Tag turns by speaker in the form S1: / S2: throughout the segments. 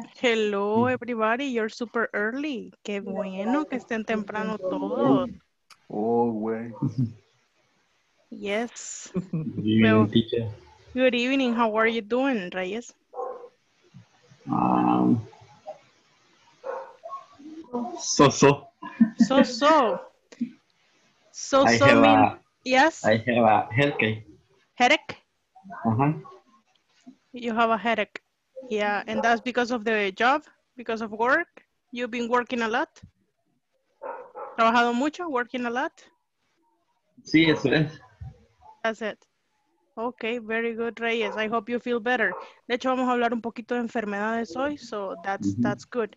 S1: Hello, everybody. You're super early. Qué bueno que estén temprano todos.
S2: Oh, well.
S1: Yes.
S3: Good
S1: Well,
S3: evening, teacher.
S1: good evening. How are you doing, Reyes?
S3: Um, so.
S1: So, so. So,
S3: I
S1: so
S3: have
S1: mean,
S3: a
S1: yes?
S3: I have a headache.
S1: Headache?
S3: Uh-huh.
S1: You have a headache. Yeah, and that's because of the job, because of work. You've been working a lot. Trabajado mucho, working a lot.
S3: Sí, eso es.
S1: That's it. Okay, very good, Reyes. I hope you feel better. De hecho, vamos a hablar un poquito de enfermedades hoy, so
S3: Mhm.
S1: that's good.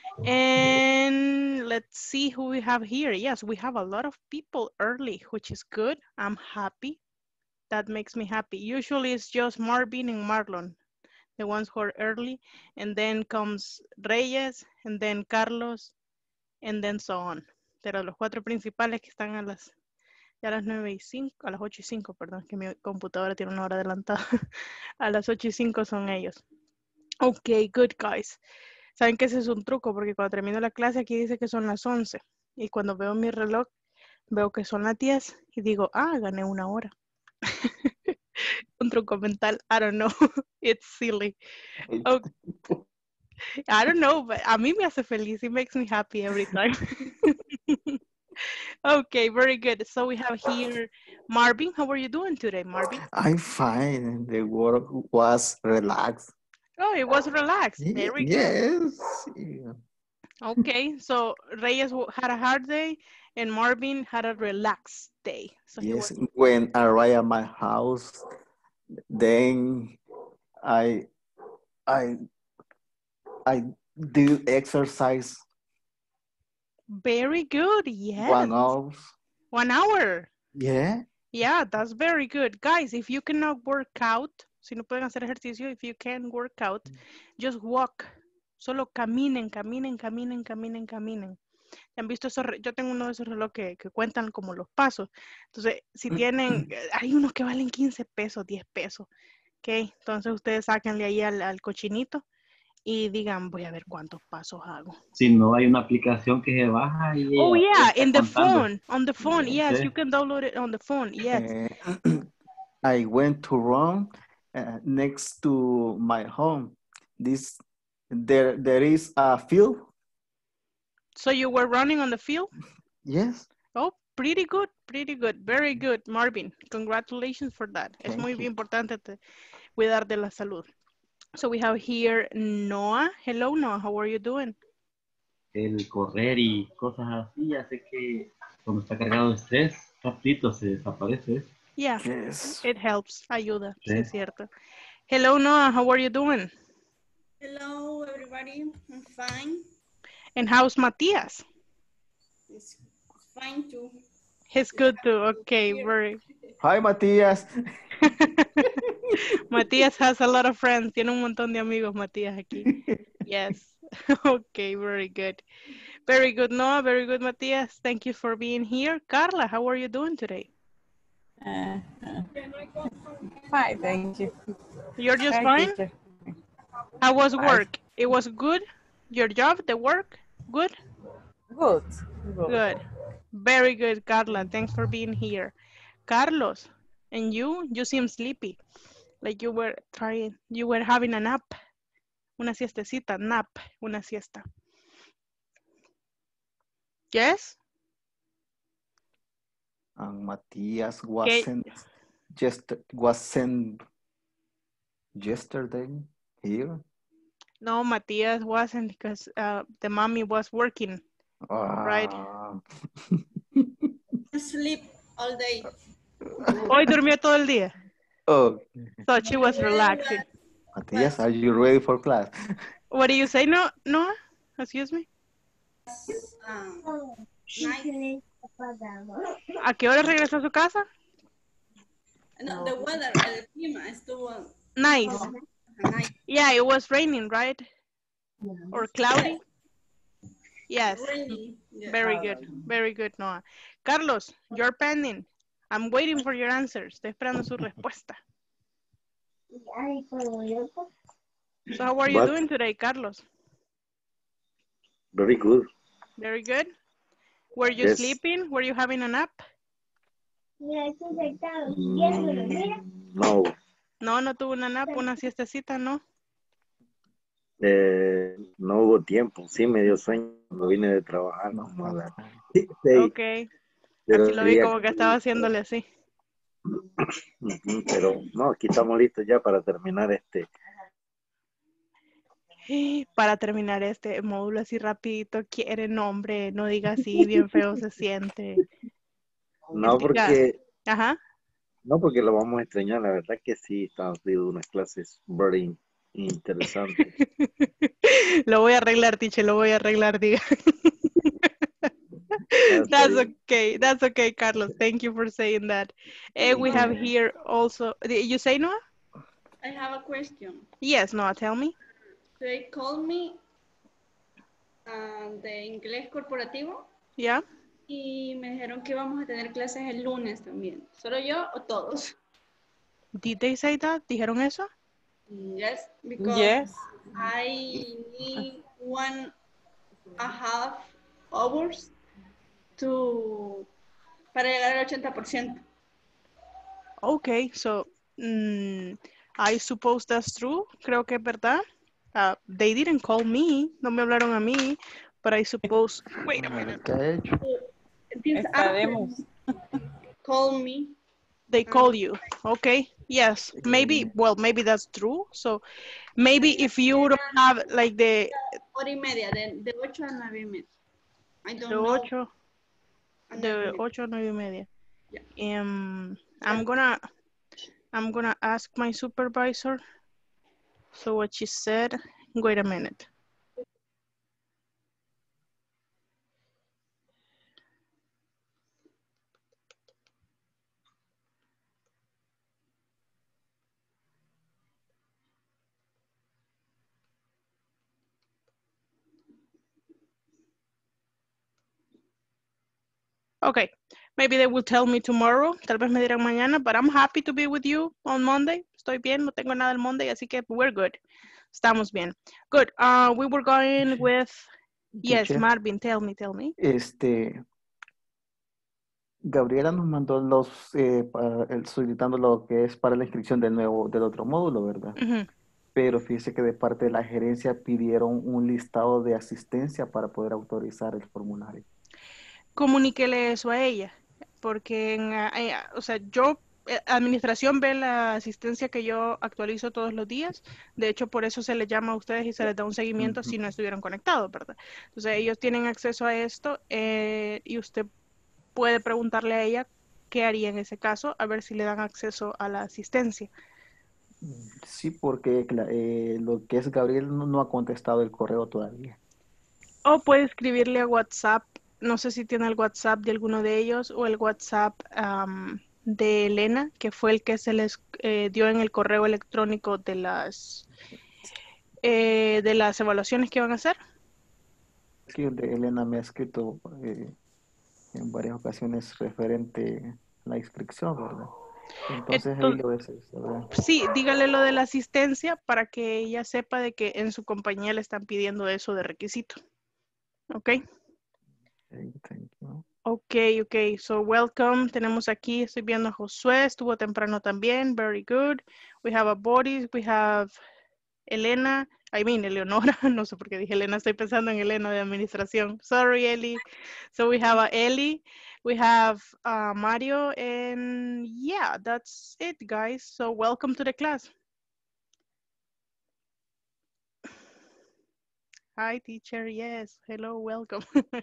S1: And let's see who we have here. Yes, we have a lot of people early, which is good. I'm happy. That makes me happy. Usually it's just Marvin and Marlon, the ones who are early. And then comes Reyes, and then Carlos, and then so on. Pero los cuatro principales que están ya a las 9:05, a las 8:05, perdón, que mi computadora tiene una hora adelantada. A las 8:05 son ellos. Ok, good guys. Saben que ese es un truco porque cuando termino la clase aquí dice que son las 11 y cuando veo mi reloj veo que son las 10 y digo, gané una hora. Un truco mental, I don't know, it's silly. Oh, I don't know, but a mí me hace feliz, it makes me happy every time. Okay, very good. So we have here Marvin. How are you doing today, Marvin?
S2: I'm fine. The work was relaxed.
S1: Oh, it was relaxed. Very good.
S2: Yes. Yeah.
S1: Okay, so Reyes had a hard day and Marvin had a relaxed day. So he
S2: Yes.
S1: was
S2: When I arrived at my house, then I I I did exercise
S1: very good. Yes.
S2: 1 hour.
S1: 1 hour.
S2: Yeah.
S1: Yeah, that's very good. Guys, if you cannot work out, si no pueden hacer ejercicio, if you can work out, just walk. Solo caminen, caminen, caminen, caminen, caminen. ¿Han visto esos? Yo tengo uno de esos relojes que cuentan como los pasos. Entonces, si tienen, hay unos que valen 15 pesos, 10 pesos. Ok, entonces ustedes sáquenle ahí al cochinito y digan, voy a ver cuántos pasos hago.
S3: Si no hay una aplicación que se baja y
S1: Oh yeah,
S3: está
S1: in the
S3: contando.
S1: phone, on the phone, yes, you
S3: Sí.
S1: can download it on the phone, yes.
S2: I went to run next to my home. There is a field.
S1: So you were running on the field?
S2: Yes.
S1: Oh, pretty good, very good, Marvin. Congratulations for that. Es muy
S2: Thank you.
S1: importante cuidar de la salud. So we have here Noah. Hello, Noah, how are you doing?
S3: El correr y cosas así hace que cuando está cargado de estrés, rapidito se desaparece.
S1: Yeah,
S2: Yes.
S1: it helps, ayuda,
S3: Sí.
S1: sí es cierto. Hello, Noah, how are you doing?
S4: Hello, everybody. I'm fine.
S1: And how's Matias?
S4: It's fine too.
S1: He's good too. Okay,
S4: Here.
S1: very.
S2: Hi, Matías.
S1: Matías has a lot of friends. Tiene un montón de amigos, Matías, aquí. Yes. Okay, very good. Very good, Noah. Very good, Matías. Thank you for being here. Carla, how are you doing today?
S5: Fine, thank you.
S1: You're just
S5: Hi,
S1: fine?
S5: teacher.
S1: How was
S5: Hi.
S1: work? It was good? Your job, the work? Good?
S5: Good. Good.
S1: Good. Very good, Carla. Thanks for being here. Carlos, and you seem sleepy. Like you were having a nap. Una siestecita, nap, una siesta. Yes?
S2: And Matías
S1: Okay.
S2: wasn't yesterday here.
S1: No, Matías wasn't because the mommy was working, right?
S4: Sleep all day.
S1: Hoy durmió todo el día.
S2: Oh,
S1: So she was relaxing.
S2: Matías, are you ready for class?
S1: What do you say, no? Noah? Excuse me?
S4: Night.
S1: ¿A qué hora regresó a su casa?
S4: No, the weather, el clima estuvo
S1: Nice.
S4: night.
S1: Yeah, it was raining, right? Or cloudy? Yes.
S4: Rainy. Yeah.
S1: Very good, Noah. Carlos, you're pending. I'm waiting for your answers. Estoy esperando su respuesta. So how are you
S3: What?
S1: doing today, Carlos?
S2: Very good.
S1: Very good. Were you
S2: Yes.
S1: sleeping? Were you having a nap?
S2: No.
S1: No, no tuvo una nap, una siestecita, ¿no?
S2: No hubo tiempo. Sí, me dio sueño cuando vine de trabajar.
S6: No,
S2: Como a las
S6: pasa.
S2: 6,
S1: Ok.
S2: pero
S1: Así lo vi
S2: diría
S1: como que estaba haciéndole así.
S2: pero no, aquí estamos listos ya para terminar
S1: Para terminar este módulo así rapidito, quiere nombre, no diga así, bien feo se siente.
S2: No
S1: Diga,
S2: porque,
S1: ajá.
S2: no porque lo vamos a extrañar, la verdad que sí, están sido unas clases very interesantes.
S1: Lo voy a arreglar, teacher, lo voy a arreglar, diga.
S2: Está bien.
S1: That's okay, Carlos. Thank you for saying that. We have here also, you say Noah?
S4: I have a question.
S1: Yes, Noah, tell me.
S4: They called me de inglés corporativo
S1: Yeah.
S4: y me dijeron que vamos a tener clases el lunes también. ¿Solo yo o todos?
S1: Did they say that? ¿Dijeron eso?
S4: Yes, because
S5: Yes.
S4: I need 1.5 hours para llegar al 80%.
S1: Okay, so I suppose that's true. Creo que es verdad. They didn't call me. No me hablaron a mí. But I suppose. Wait a minute.
S6: ¿Qué ha hecho?
S4: This
S5: Esperemos.
S4: afternoon, call me.
S1: They call you. Okay. Yes. Maybe. Well, maybe that's true. So maybe if you don't have like the
S4: 8:30, de 8 a 9:30. I don't
S1: de
S4: know.
S1: 8
S4: a
S1: de
S4: 9:30.
S1: 8 a 9:30.
S4: Yeah.
S1: I'm gonna ask my supervisor. So what she said. Wait a minute. Okay, maybe they will tell me tomorrow. Tal vez me dirán mañana, but I'm happy to be with you on Monday. Estoy bien, no tengo nada el Monday, así que we're good. Estamos bien. Good. We were going with, yes,
S6: Teacher,
S1: Marvin, tell me.
S6: Gabriela nos mandó solicitando lo que es para la inscripción del otro módulo, ¿verdad?
S1: Ujú.
S6: Pero fíjese que de parte de la gerencia pidieron un listado de asistencia para poder autorizar el formulario.
S1: Comuníquele eso a ella, porque o sea, administración ve la asistencia que yo actualizo todos los días. De hecho, por eso se les llama a ustedes y se les da un seguimiento si no estuvieron conectados, ¿verdad? Entonces, ellos tienen acceso a esto y usted puede preguntarle a ella qué haría en ese caso, a ver si le dan acceso a la asistencia.
S6: Sí, porque lo que es Gabriel no ha contestado el correo todavía.
S1: O puede escribirle a WhatsApp, no sé si tiene el WhatsApp de alguno de ellos o el WhatsApp de Elena, que fue el que se les dio en el correo electrónico de las evaluaciones que van a hacer.
S6: Sí, Elena me ha escrito en varias ocasiones referente a la inscripción, ¿verdad? Entonces ahí lo ves, ¿verdad?
S1: Sí, dígale lo de la asistencia para que ella sepa de que en su compañía le están pidiendo eso de requisito. ¿Ok?
S6: Okay, thank you.
S1: Ok, so welcome. Tenemos aquí, estoy viendo a Josué, estuvo temprano también, very good. We have a Boris, we have Elena, Eleonora, no sé por qué dije Elena, estoy pensando en Elena de administración. Sorry, Eli. So we have a Eli, we have Mario, and yeah, that's it, guys. So welcome to the class. Hi, teacher, yes, hello, welcome.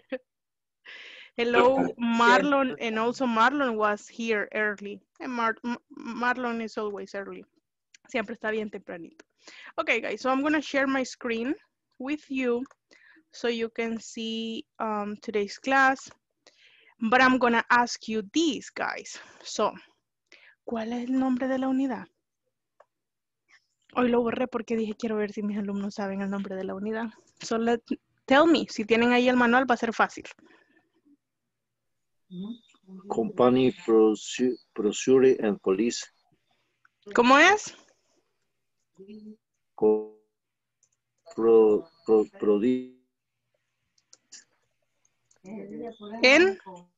S1: Hello, Marlon, and also Marlon was here early. And Marlon is always early. Siempre está bien tempranito. Okay, guys, so I'm going to share my screen with you so you can see today's class. But I'm going to ask you these, guys. So, ¿cuál es el nombre de la unidad? Hoy lo borré porque dije quiero ver si mis alumnos saben el nombre de la unidad. So, tell me, si tienen ahí el manual va a ser fácil.
S2: Company Procure and Police.
S1: ¿Cómo es? En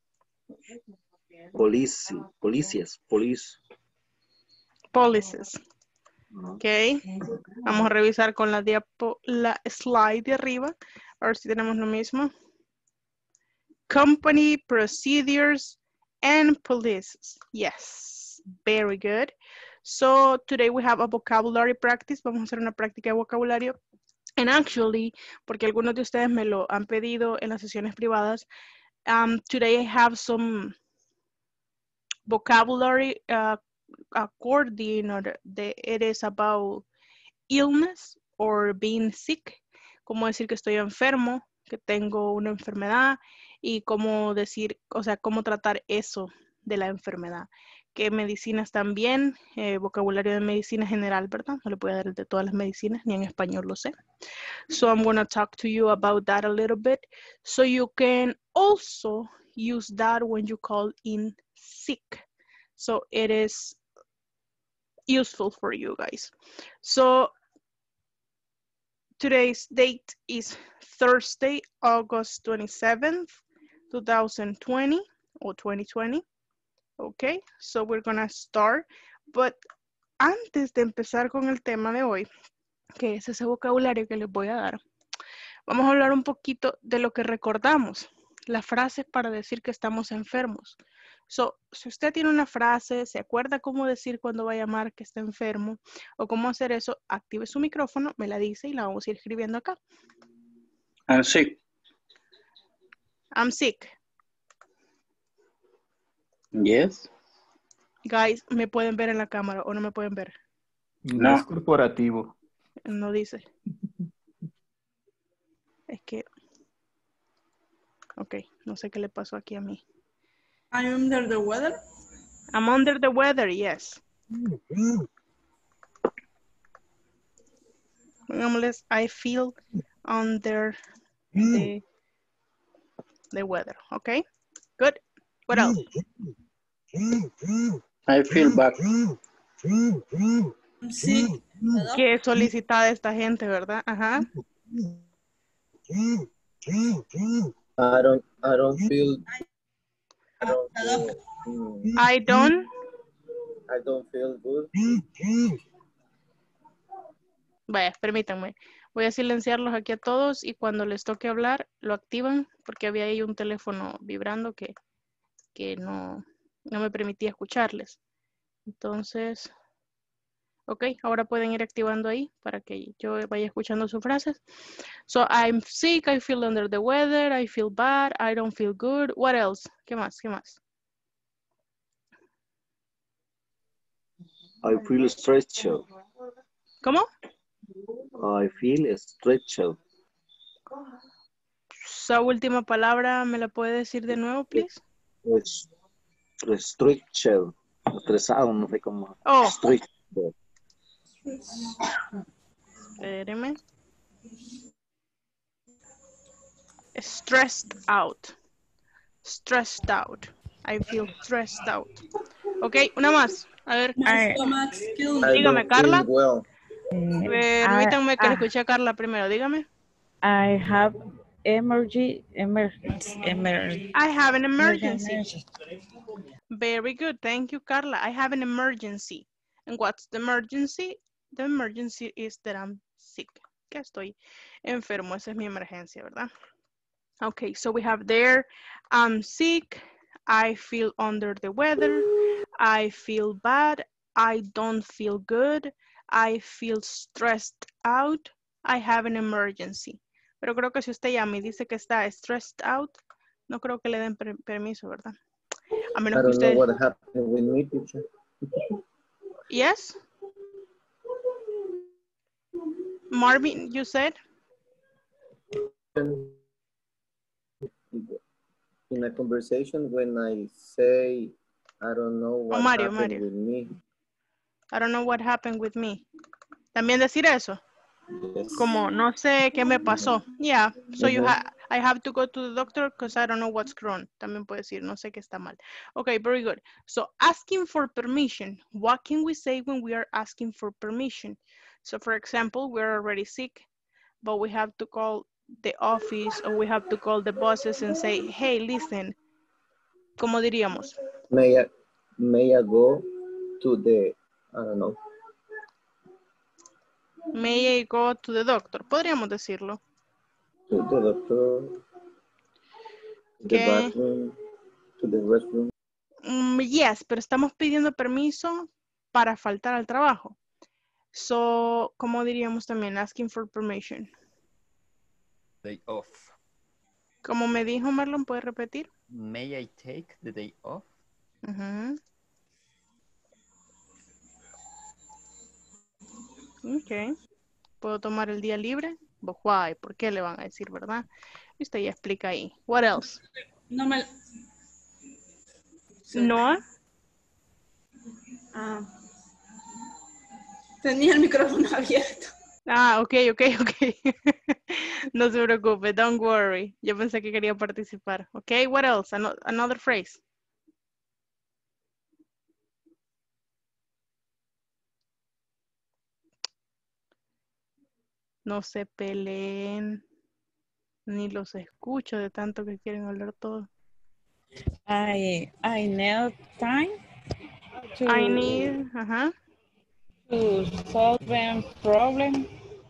S2: Policías, police.
S1: policies.
S2: Ajá.
S1: Ok. Vamos a revisar con la slide de arriba. A ver si tenemos lo mismo. Company, procedures, and policies. Yes. Very good. So today we have a vocabulary practice. Vamos a hacer una práctica de vocabulario. And actually, porque algunos de ustedes me lo han pedido en las sesiones privadas, today I have some vocabulary according or it is about illness or being sick, como decir que estoy enfermo, que tengo una enfermedad y cómo decir, o sea, cómo tratar eso de la enfermedad. Que medicinas también, vocabulario de medicina general, ¿verdad? No le puedo dar el de todas las medicinas, ni en español lo sé. So I'm going to talk to you about that a little bit. So you can also use that when you call in sick. So it is useful for you guys. So today's date is Thursday, August 27th, 2020 or 2020. Okay, so we're gonna start. But antes de empezar con el tema de hoy, que es ese vocabulario que les voy a dar, vamos a hablar un poquito de lo que recordamos, las frases para decir que estamos enfermos. So, si usted tiene una frase, se acuerda cómo decir cuando va a llamar que está enfermo o cómo hacer eso, active su micrófono, me la dice y la vamos a ir escribiendo acá.
S7: I'm sick.
S1: I'm sick.
S7: Yes.
S1: Guys, ¿me pueden ver en la cámara o no me pueden ver?
S6: Inglés corporativo.
S1: No dice. Es que... Ok, no sé qué le pasó aquí a mí.
S4: I'm under the weather.
S1: I'm under the weather, yes. Pongámosles, I feel under the weather, okay? Good. What else?
S7: I feel bad.
S4: I'm sick.
S1: Qué solicitada esta gente, ¿verdad? Ajá.
S8: I don't feel
S1: I don't
S8: feel good.
S1: Vaya, permítanme. Voy a silenciarlos aquí a todos y cuando les toque hablar, lo activan porque había ahí un teléfono vibrando que no me permitía escucharles. Entonces, ok, ahora pueden ir activando ahí para que yo vaya escuchando sus frases. So, I'm sick, I feel under the weather, I feel bad, I don't feel good. What else? ¿Qué más? ¿Qué más?
S2: I feel stretched.
S1: ¿Cómo?
S2: I feel stretched.
S1: Esa última palabra, ¿me la puede decir de nuevo, please?
S2: Stretched. Estresado, no sé cómo.
S1: Oh.
S2: Stretched.
S1: Espéreme. Stressed out. Stressed out. I feel stressed out. Ok, una más. A ver. Dígame, Carla.
S8: Well.
S1: Permítanme que le escuche a Carla primero. Dígame.
S5: I have emergency.
S1: I have an emergency. Very good. Thank you, Carla. I have an emergency. And what's the emergency? The emergency is that I'm sick. Que estoy enfermo. Esa es mi emergencia, ¿verdad? Okay, so we have there, I'm sick, I feel under the weather, I feel bad, I don't feel good, I feel stressed out, I have an emergency. Pero creo que si usted llama y dice que está stressed out, no creo que le den permiso, ¿verdad? A menos que usted...
S8: I don't know what happened with me, teacher.
S1: Yes? Marvin, you said?
S8: In a conversation when I say I don't know what happened with me.
S1: I don't know what happened with me. ¿También decir eso?
S8: Yes.
S1: Como no sé qué me pasó. Yeah, so I have to go to the doctor because I don't know what's wrong. También puede decir, no sé qué está mal. Okay, very good. So asking for permission. What can we say when we are asking for permission? So for example, we're already sick, but we have to call the office or we have to call the bosses and say, hey, listen, ¿cómo diríamos?
S8: May I go to the, I don't know.
S1: May I go to the doctor? Podríamos decirlo.
S8: To the doctor, to the bathroom, to the restroom.
S1: Yes, pero estamos pidiendo permiso para faltar al trabajo. So, ¿cómo diríamos también? Asking for permission.
S9: Day off.
S1: Como me dijo Marlon, ¿puede repetir?
S9: May I take the day off?
S1: Ok. ¿Puedo tomar el día libre? But why? ¿Por qué le van a decir, verdad? Y usted ya explica ahí. What else?
S4: No me...
S1: Noah?
S4: Tenía el micrófono abierto.
S1: Ok. No se preocupe, don't worry. Yo pensé que quería participar. Ok, what else? Another phrase. No se peleen. Ni los escucho de tanto que quieren hablar todo.
S5: I need time to,
S1: I need,
S5: to solve a problem.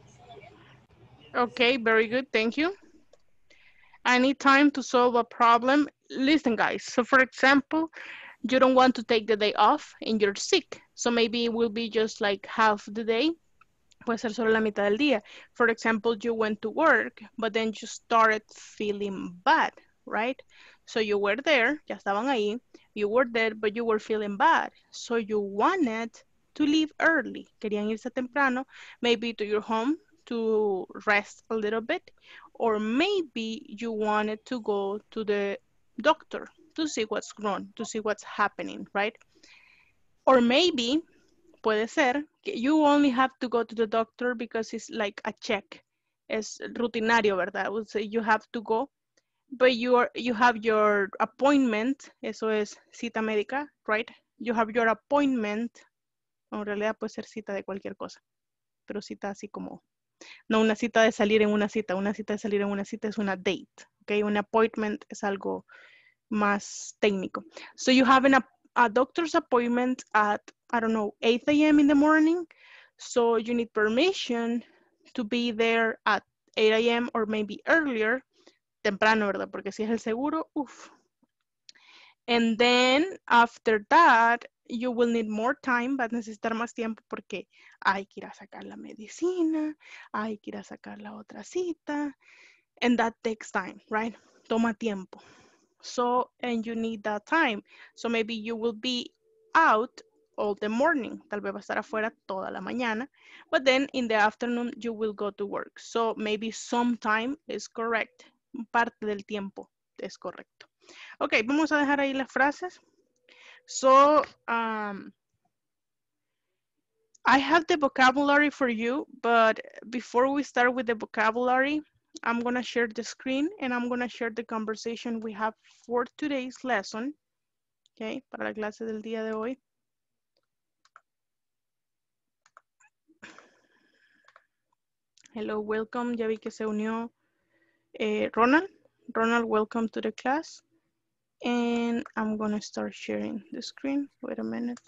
S1: Okay, very good, thank you. I need time to solve a problem. Listen, guys, so for example, you don't want to take the day off and you're sick. So maybe it will be just like half the day. Puede ser solo la mitad del día. For example, you went to work, but then you started feeling bad, right? So you were there, ya estaban ahí, you were there, but you were feeling bad. So you wanted to leave early. Querían irse temprano, maybe to your home to rest a little bit, or maybe you wanted to go to the doctor to see what's wrong, to see what's happening, right? Or maybe puede ser que you only have to go to the doctor because it's like a check. Es rutinario, ¿verdad? I would say you have to go, but you have your appointment. Eso es cita médica, right? You have your appointment. En realidad puede ser cita de cualquier cosa, pero cita así como, no una cita de salir en una cita de salir en una cita es una date, ¿ok? Un appointment es algo más técnico. So you have a doctor's appointment at, I don't know, 8 a.m. in the morning. So you need permission to be there at 8 a.m. or maybe earlier. Temprano, ¿verdad? Porque si es el seguro, uff. And then after that, you will need more time. Vas a necesitar más tiempo porque hay que ir a sacar la medicina, hay que ir a sacar la otra cita. And that takes time, right? Toma tiempo. So, and you need that time. So maybe you will be out all the morning. Tal vez va a estar afuera toda la mañana. But then in the afternoon, you will go to work. So maybe some time is correct. Parte del tiempo es correcto. Ok, vamos a dejar ahí las frases. So, I have the vocabulary for you, but before we start with the vocabulary, I'm going to share the screen and I'm going to share the conversation we have for today's lesson. Okay, para la clase del día de hoy. Hello, welcome. Ya vi que se unió Ronald. Ronald, welcome to the class. And I'm going to start sharing the screen. Wait a minute.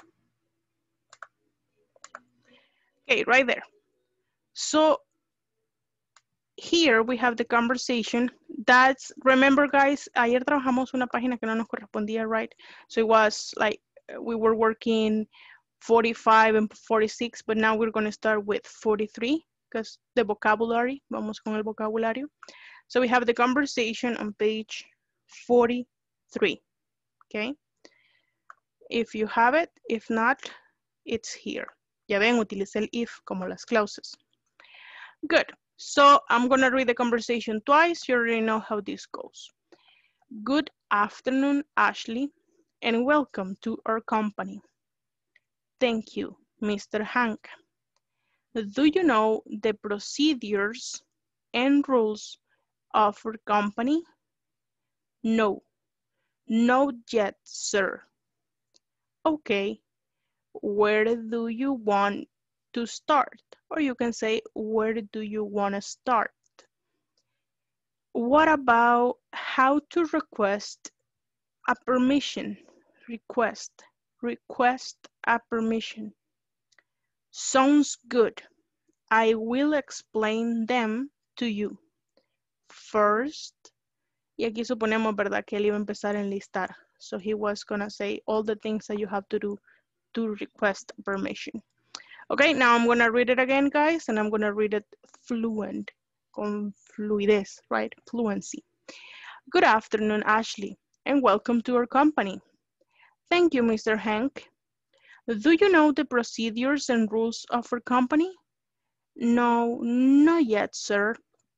S1: Okay, right there. So here we have the conversation. That's, remember guys, ayer trabajamos una página que no nos correspondía, right? So it was like, we were working 45 and 46, but now we're gonna start with 43 because the vocabulary, vamos con el vocabulario. So we have the conversation on page 43, okay? If you have it, if not, it's here. Ya ven, utilicé el if como las clauses. Good. So I'm going to read the conversation twice. You already know how this goes. Good afternoon, Ashley, and welcome to our company. Thank you, Mr. Hank. Do you know the procedures and rules of our company? No, not yet, sir. Okay, where do you want to start? Or you can say, where do you want to start? What about how to request a permission? Request a permission. Sounds good. I will explain them to you. First, y aquí suponemos, ¿verdad? Que él iba a empezar a enlistar. So he was gonna say all the things that you have to do to request permission. Okay, now I'm gonna read it again, guys, and I'm gonna read it fluent, con fluidez, right? Fluency. Good afternoon, Ashley, and welcome to our company. Thank you, Mr. Hank. Do you know the procedures and rules of our company? No, not yet, sir.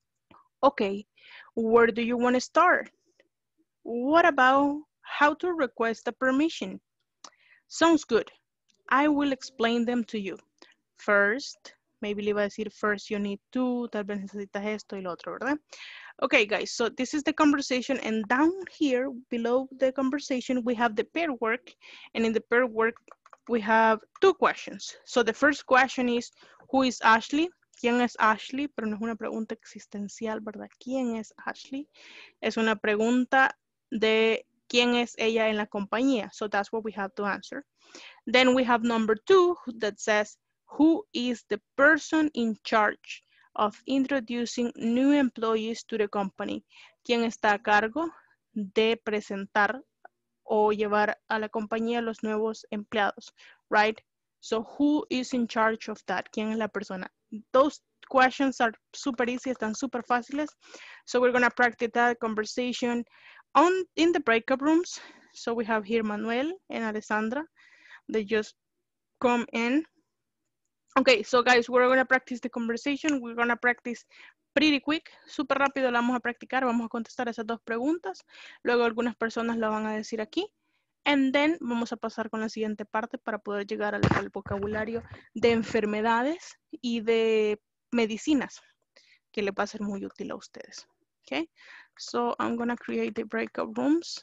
S1: Okay, where do you want to start? What about how to request a permission? Sounds good. I will explain them to you. First, maybe le iba a decir first you need to, tal vez necesitas esto y lo otro, ¿verdad? Okay, guys, so this is the conversation, and down here below the conversation we have the pair work, and in the pair work we have two questions. So the first question is, who is Ashley? ¿Quién es Ashley? Pero no es una pregunta existencial, ¿verdad? ¿Quién es Ashley? Es una pregunta de quién es ella en la compañía. So that's what we have to answer. Then we have number 2 that says, who is the person in charge of introducing new employees to the company? ¿Quién está a cargo de presentar o llevar a la compañía los nuevos empleados? Right? So who is in charge of that? ¿Quién es la persona? Those questions are super easy, están super fáciles. So we're gonna practice that conversation in the breakout rooms. So we have here Manuel and Alessandra. They just come in. Okay, so guys, we're gonna practice the conversation. We're gonna practice pretty quick. Súper rápido la vamos a practicar. Vamos a contestar esas dos preguntas. Luego algunas personas la van a decir aquí. And then vamos a pasar con la siguiente parte para poder llegar al vocabulario de enfermedades y de medicinas que le va a ser muy útil a ustedes. Okay, so I'm gonna create the breakout rooms.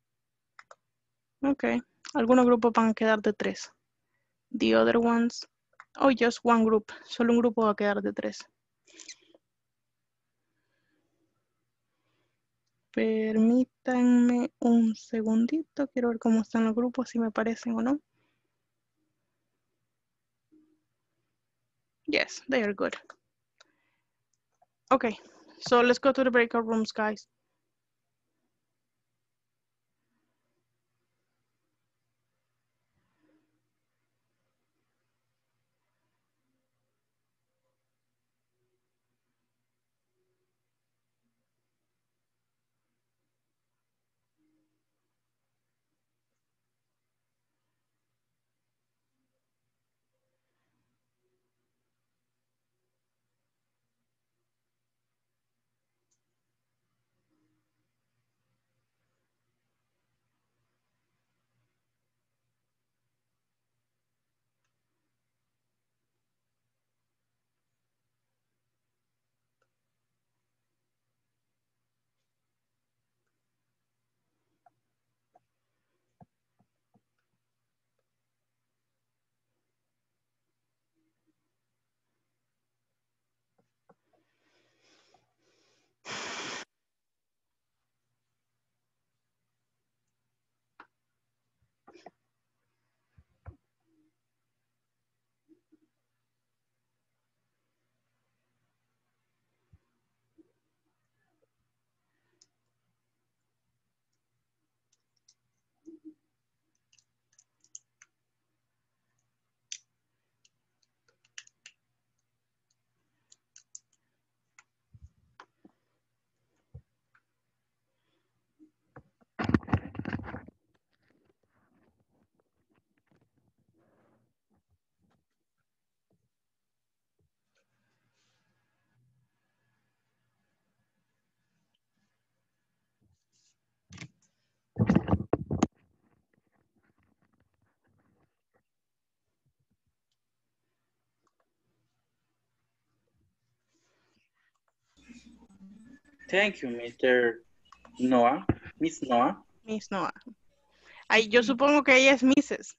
S1: Okay, algunos grupos van a quedar de 3. The other ones, oh, just one group. Solo un grupo va a quedar de 3. Permítanme un segundito. Quiero ver cómo están los grupos, si me parecen o no. Yes, they are good. Okay, so let's go to the breakout rooms, guys.
S7: Thank you, Mr. Noah. Miss Noah.
S1: Miss Noah. Ay, yo supongo que ella es Mrs.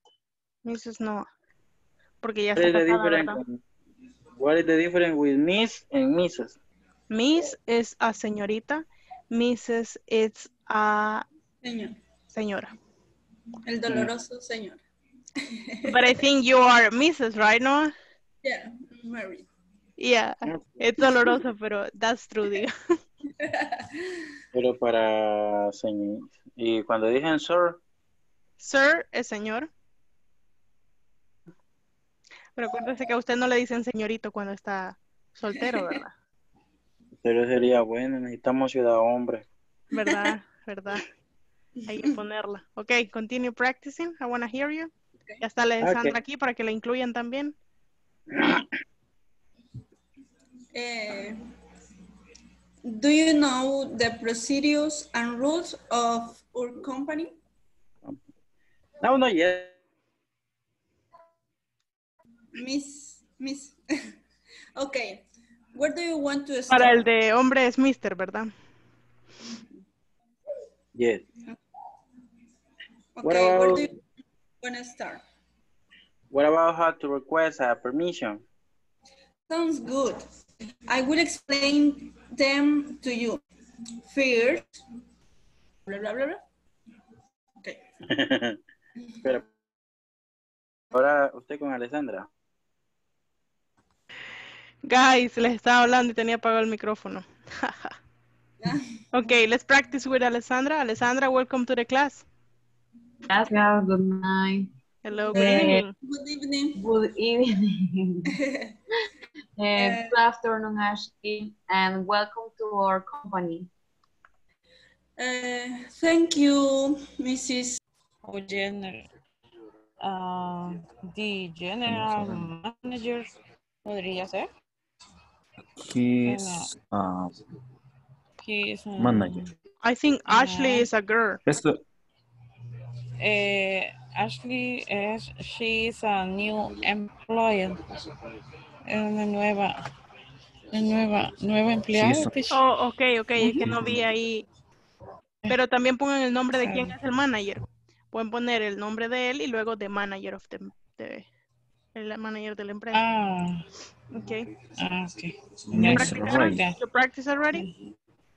S1: Mrs. Noah. Porque ya está casada, ¿verdad?
S7: What is the difference with Miss and Mrs.?
S1: Miss is a señorita. Mrs. is a
S4: Señor.
S1: señora.
S4: El doloroso señor.
S1: But I think you are Mrs., right, Noah?
S4: Yeah, married.
S1: Yeah, it's doloroso, pero that's true, diga.
S7: Pero para señor. Y cuando dije sir,
S1: Sir es señor. Pero acuérdese que a usted no le dicen señorito cuando está soltero, ¿verdad?
S7: pero sería bueno, necesitamos ciudad hombre.
S1: ¿Verdad? ¿Verdad? Hay que ponerla. Ok, continue practicing. I want to hear you. Ya está Alessandra aquí para que la incluyan también.
S4: Do you know the procedures and rules of our company?
S7: No, not yet.
S4: Miss. Okay. Where do you want to start?
S1: Para el de hombre es Mr., ¿verdad?
S7: Yes.
S4: Okay, where do you want to start?
S7: What about how to request a permission?
S4: Sounds good. I will explain them to you. First, blah, blah, blah, blah. Okay.
S7: Pero ahora usted con Alessandra.
S1: Guys, les estaba hablando y tenía apagado el micrófono. Okay, let's practice with Alessandra. Alessandra, welcome to the class.
S10: Gracias, good night.
S1: Hello, good evening.
S4: Good evening.
S10: Good evening. Good afternoon, Ashley, and welcome to our company.
S4: Thank you, Mrs.
S5: O general. The general manager podría ser.
S6: He's
S5: He is
S6: manager.
S1: I think Ashley is a girl.
S5: Ashley she is a new employee. Es una nueva empleada.
S1: Oh, okay, es que no vi ahí. Pero también pongan el nombre de quién es el manager. Pueden poner el nombre de él y luego the manager of el manager de la empresa. Okay.
S5: Okay.
S1: You practice already?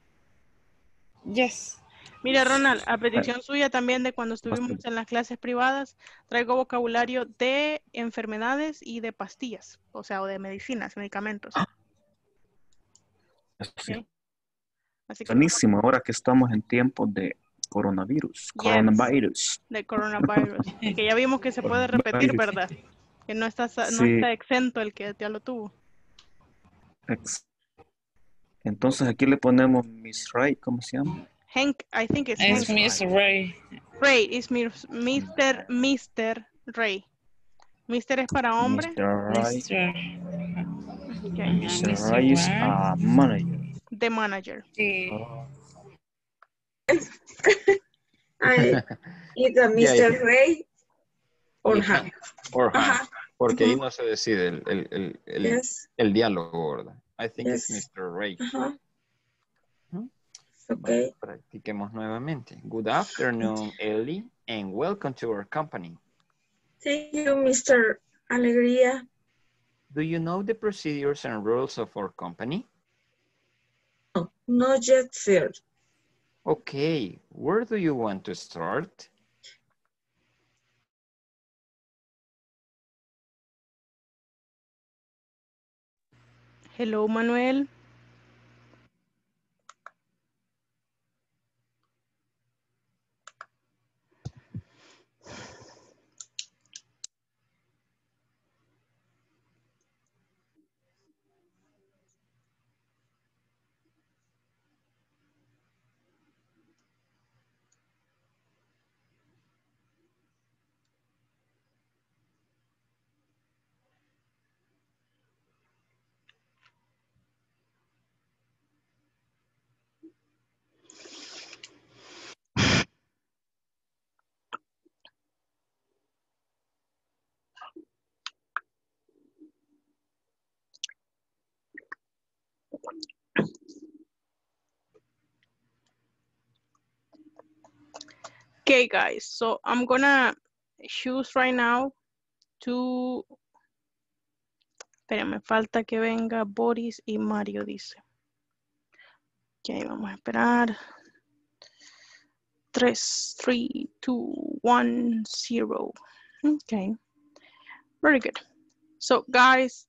S5: Yes.
S1: Mira, Ronald, a petición suya también de cuando estuvimos en las clases privadas, traigo vocabulario de enfermedades y de pastillas, o sea, o de medicinas, medicamentos.
S6: Okay.
S1: Así que
S6: buenísimo, ahora que estamos en tiempos de coronavirus.
S1: De coronavirus. Y que ya vimos que se puede repetir, ¿verdad? Que no está exento el que ya lo tuvo.
S6: Entonces aquí le ponemos Miss Ray, ¿cómo se llama?
S1: Hank, I think it's Hank.
S5: Miss Ray.
S1: Ray is Mr. Ray. Mr. es para hombre.
S6: Mr. Ray.
S1: Okay.
S6: Mr. Ray is a manager.
S1: The manager.
S5: Sí.
S11: Is a Mr. Ray or Hank?
S9: Or Hank. Porque ahí no se decide el diálogo, ¿verdad? I think it's Mr. Ray.
S11: Okay.
S9: Practiquemos nuevamente. Good afternoon, Ellie, and welcome to our company.
S11: Thank you, Mr. Alegría.
S9: Do you know the procedures and rules of our company?
S11: No, not yet, sir.
S9: Okay, where do you want to start?
S1: Hello, Manuel. Okay, guys, so I'm gonna choose right now to... Espera, me falta que venga Boris y Mario, dice. Ok, vamos a esperar. 3, 3, 2, 1, 0. Okay, very good. So guys,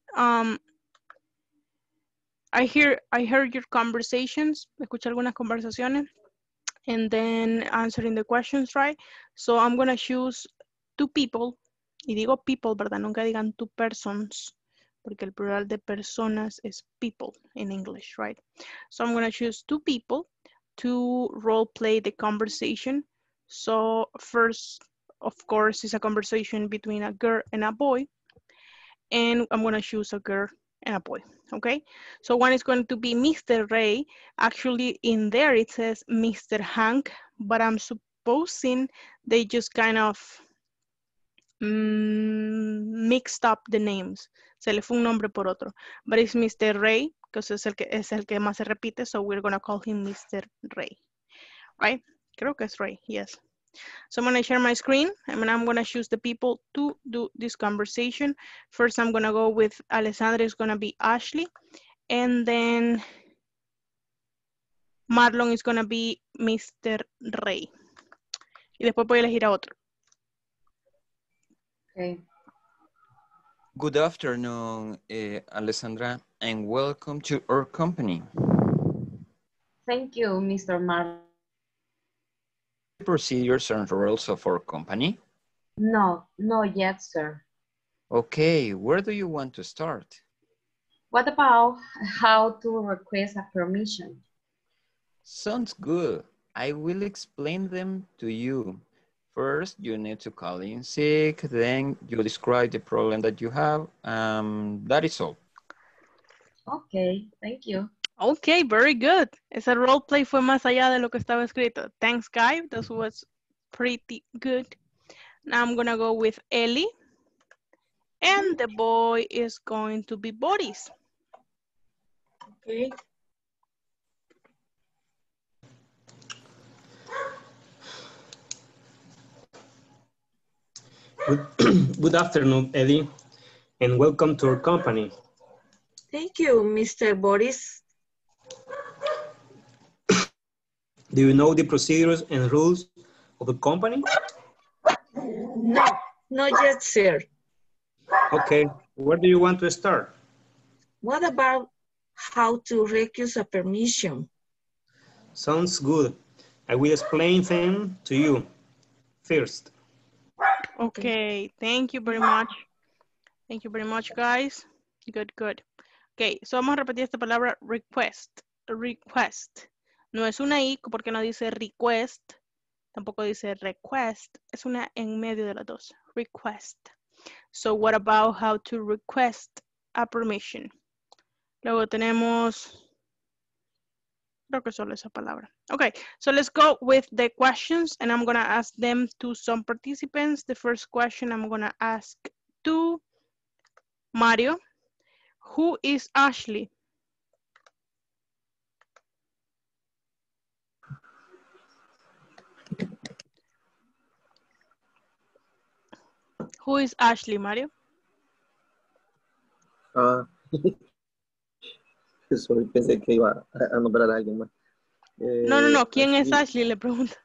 S1: I heard your conversations. Escuché algunas conversaciones, and then answering the questions, right? So I'm gonna choose 2 people. Y digo people, ¿verdad? Nunca digan 2 persons, porque el plural de personas es people in English, right? So I'm gonna choose 2 people to role play the conversation. So first, of course, is a conversation between a girl and a boy. And I'm gonna choose a girl and a boy, okay? So one is going to be Mr. Ray. Actually, in there it says Mr. Hank, but I'm supposing they just kind of mixed up the names. Se le fue un nombre por otro. But it's Mr. Ray, because es el que más se repite, so we're gonna call him Mr. Ray, right? Creo que es Ray, yes. So I'm gonna share my screen and I'm gonna choose the people to do this conversation. First, I'm gonna go with Alessandra, is gonna be Ashley. And then Marlon is gonna be Mr. Ray. Y después voy a elegir a otro.
S10: Okay.
S9: Good afternoon, Alessandra, and welcome to our company.
S10: Thank you, Mr. Marlon.
S9: Procedures and rules of our company?
S10: No, not yet, sir.
S9: Okay, where do you want to start?
S10: What about how to request a permission?
S9: Sounds good. I will explain them to you. First, you need to call in sick, then you describe the problem that you have. That is all.
S10: Okay, thank you.
S1: Okay, very good. Ese roleplay fue más allá de lo que estaba escrito. Thanks, Guy. That was pretty good. Now I'm gonna go with Ellie. And the boy is going to be Boris.
S11: Okay.
S12: Good afternoon, Eddie, and welcome to our company.
S11: Thank you, Mr. Boris.
S12: Do you know the procedures and rules of the company?
S11: No, not yet, sir.
S12: Okay, where do you want to start?
S11: What about how to request a permission?
S12: Sounds good. I will explain them to you first.
S1: Okay, thank you very much. Thank you very much, guys. Good, good. Okay, so vamos a repetir esta palabra request. Request. No es una I porque no dice request. Tampoco dice request. Es una en medio de las dos. Request. So what about how to request a permission? Luego tenemos, creo que solo esa palabra. Okay, so let's go with the questions and I'm going to ask them to some participants. The first question I'm going to ask to Mario. Who is Ashley? Who is Ashley, Mario?
S8: Sorry, pensé que iba a nombrar a alguien más.
S1: No. ¿Quién es Ashley? Le pregunto.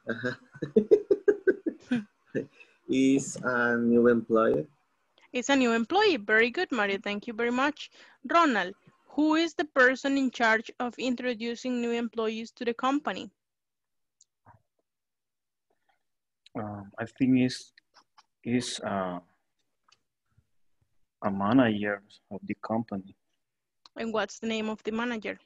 S8: Is a new employee.
S1: It's a new employee. Very good, Mario. Thank you very much. Ronald, who is the person in charge of introducing new employees to the company?
S13: I think is a manager of the company.
S1: And what's the name of the manager?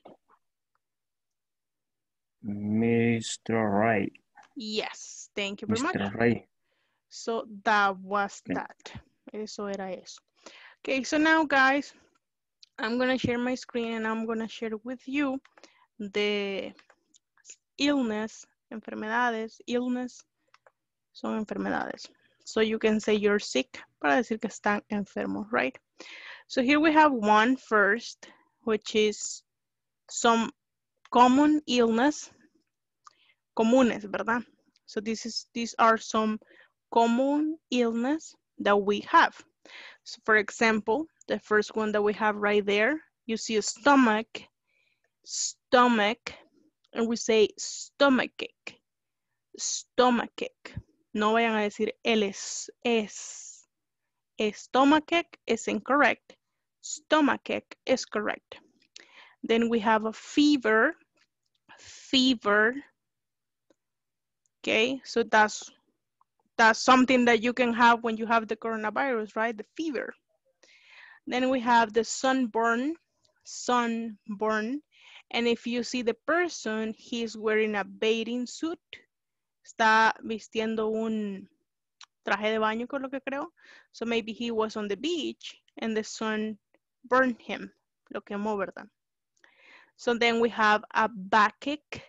S13: Mr. Ray.
S1: Yes, thank you very much.
S13: Mr. Ray.
S1: So that was that. Eso era eso. Okay, so now guys, I'm gonna share my screen and I'm gonna share with you the illness, enfermedades, illness, son enfermedades. So you can say you're sick para decir que están enfermos, right? So here we have one first, which is some common illness, comunes, ¿verdad? So these are some common illness that we have. So for example, the first one that we have right there, you see a stomach and we say stomachache. Stomachache. No vayan a decir el es. Stomachache is incorrect. Stomachache is correct. Then we have a fever. Fever. Okay, so that's something that you can have when you have the coronavirus, right? The fever. Then we have the sunburn. Sunburn. And if you see the person, he's wearing a bathing suit. Está vistiendo un traje de baño, con lo que creo. So maybe he was on the beach and the sun burned him. Lo quemó, ¿verdad? So then we have a backache.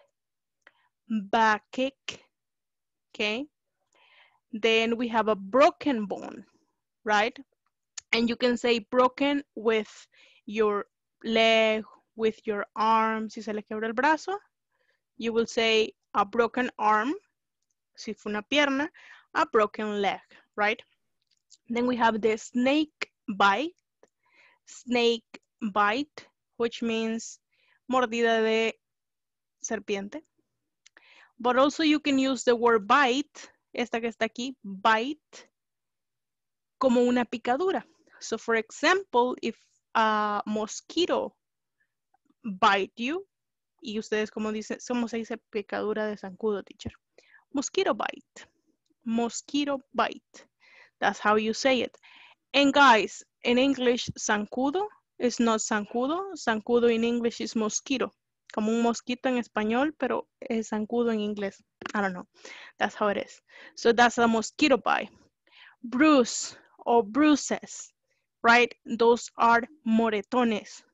S1: Backache. Okay. Then we have a broken bone, right? And you can say broken with your leg, with your arm. Si se le quebra el brazo, you will say a broken arm. Si fue una pierna, a broken leg, right? Then we have the snake bite. Snake bite, which means mordida de serpiente. But also you can use the word bite, esta que está aquí, bite, como una picadura. So for example, if a mosquito bite you, y ustedes como se dice picadura de zancudo, teacher. Mosquito bite. Mosquito bite. That's how you say it. And guys, in English, zancudo is not zancudo. Zancudo in English is mosquito. Como un mosquito en español, pero es zancudo en inglés. I don't know. That's how it is. So that's a mosquito bite. Bruise or bruises, right? Those are moretones.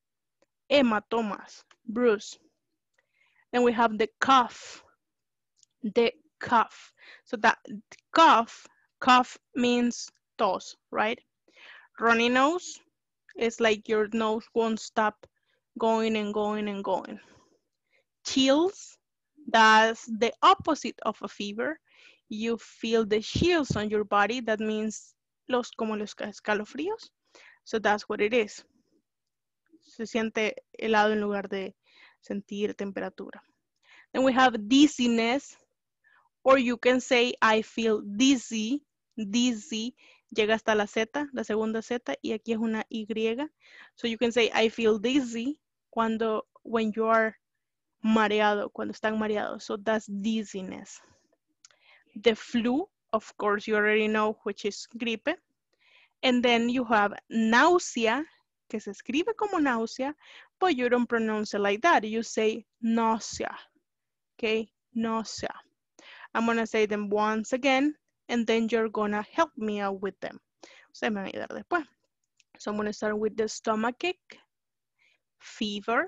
S1: Hematomas, bruise. Then we have the cough. The cough. So that cough means tos, right? Runny nose is like your nose won't stop going and going and going. Chills, that's the opposite of a fever. You feel the chills on your body. That means como los escalofríos. So that's what it is. Se siente helado en lugar de sentir temperatura. Then we have dizziness, or you can say I feel dizzy. Dizzy llega hasta la Z, la segunda Z, y aquí es una Y. So you can say I feel dizzy when you are mareado, cuando están mareados. So that's dizziness. The flu, of course, you already know, which is gripe. And then you have nausea, que se escribe como náusea, but you don't pronounce it like that. You say nausea, okay? Nausea. I'm gonna say them once again, and then you're gonna help me out with them. Ustedes me van a ayudar después. So I'm gonna start with the stomachache, fever,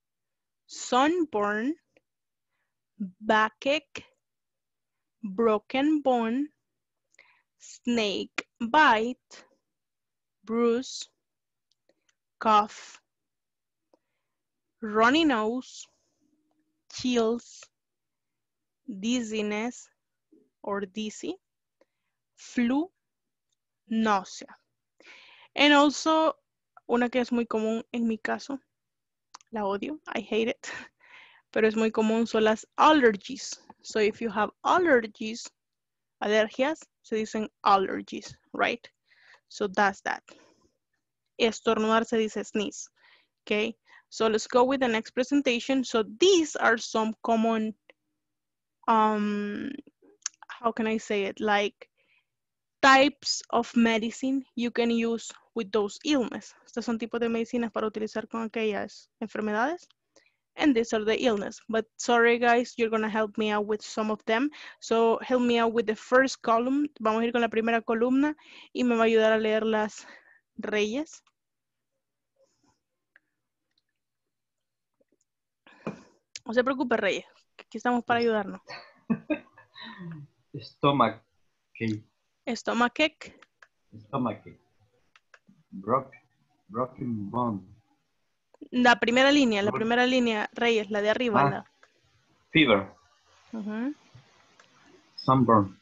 S1: sunburn, backache, broken bone, snake bite, bruise, cough, runny nose, chills, dizziness or dizzy, flu, nausea. And also, una que es muy común en mi caso, la odio, I hate it, pero es muy común son las allergies. So if you have allergies, alergias, se dicen allergies, right? So that's that. Estornudar se dice sneeze, okay? So let's go with the next presentation. So these are some common, how can I say it? Like types of medicine you can use with those illnesses. Estos son tipos de medicinas para utilizar con aquellas enfermedades. And these are the illness. But sorry guys, you're gonna help me out with some of them. So help me out with the first column. Vamos a ir con la primera columna y me va a ayudar a leer las Reyes. No se preocupe, Reyes. Aquí estamos para ayudarnos.
S3: Stomachache.
S1: Stomachache.
S3: Stomachache. Broken bone.
S1: La primera línea, Reyes, la de arriba.
S3: Fever. Sunburn.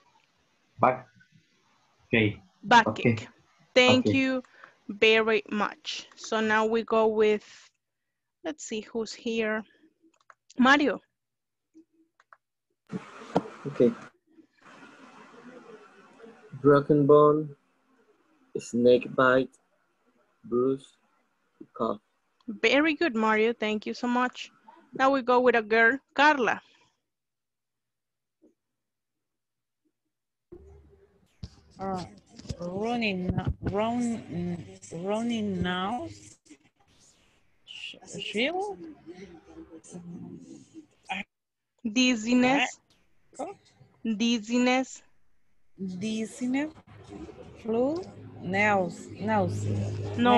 S3: Backache.
S1: Backache. Thank you very much. So now we go with, let's see who's here. Mario.
S8: Okay. Broken bone, snake bite, bruise, cough.
S1: Very good, Mario. Thank you so much. Now we go with a girl, Carla.
S5: Running now. Shield.
S1: Dizziness. Dizziness.
S5: Dizziness. Flu. Nausea.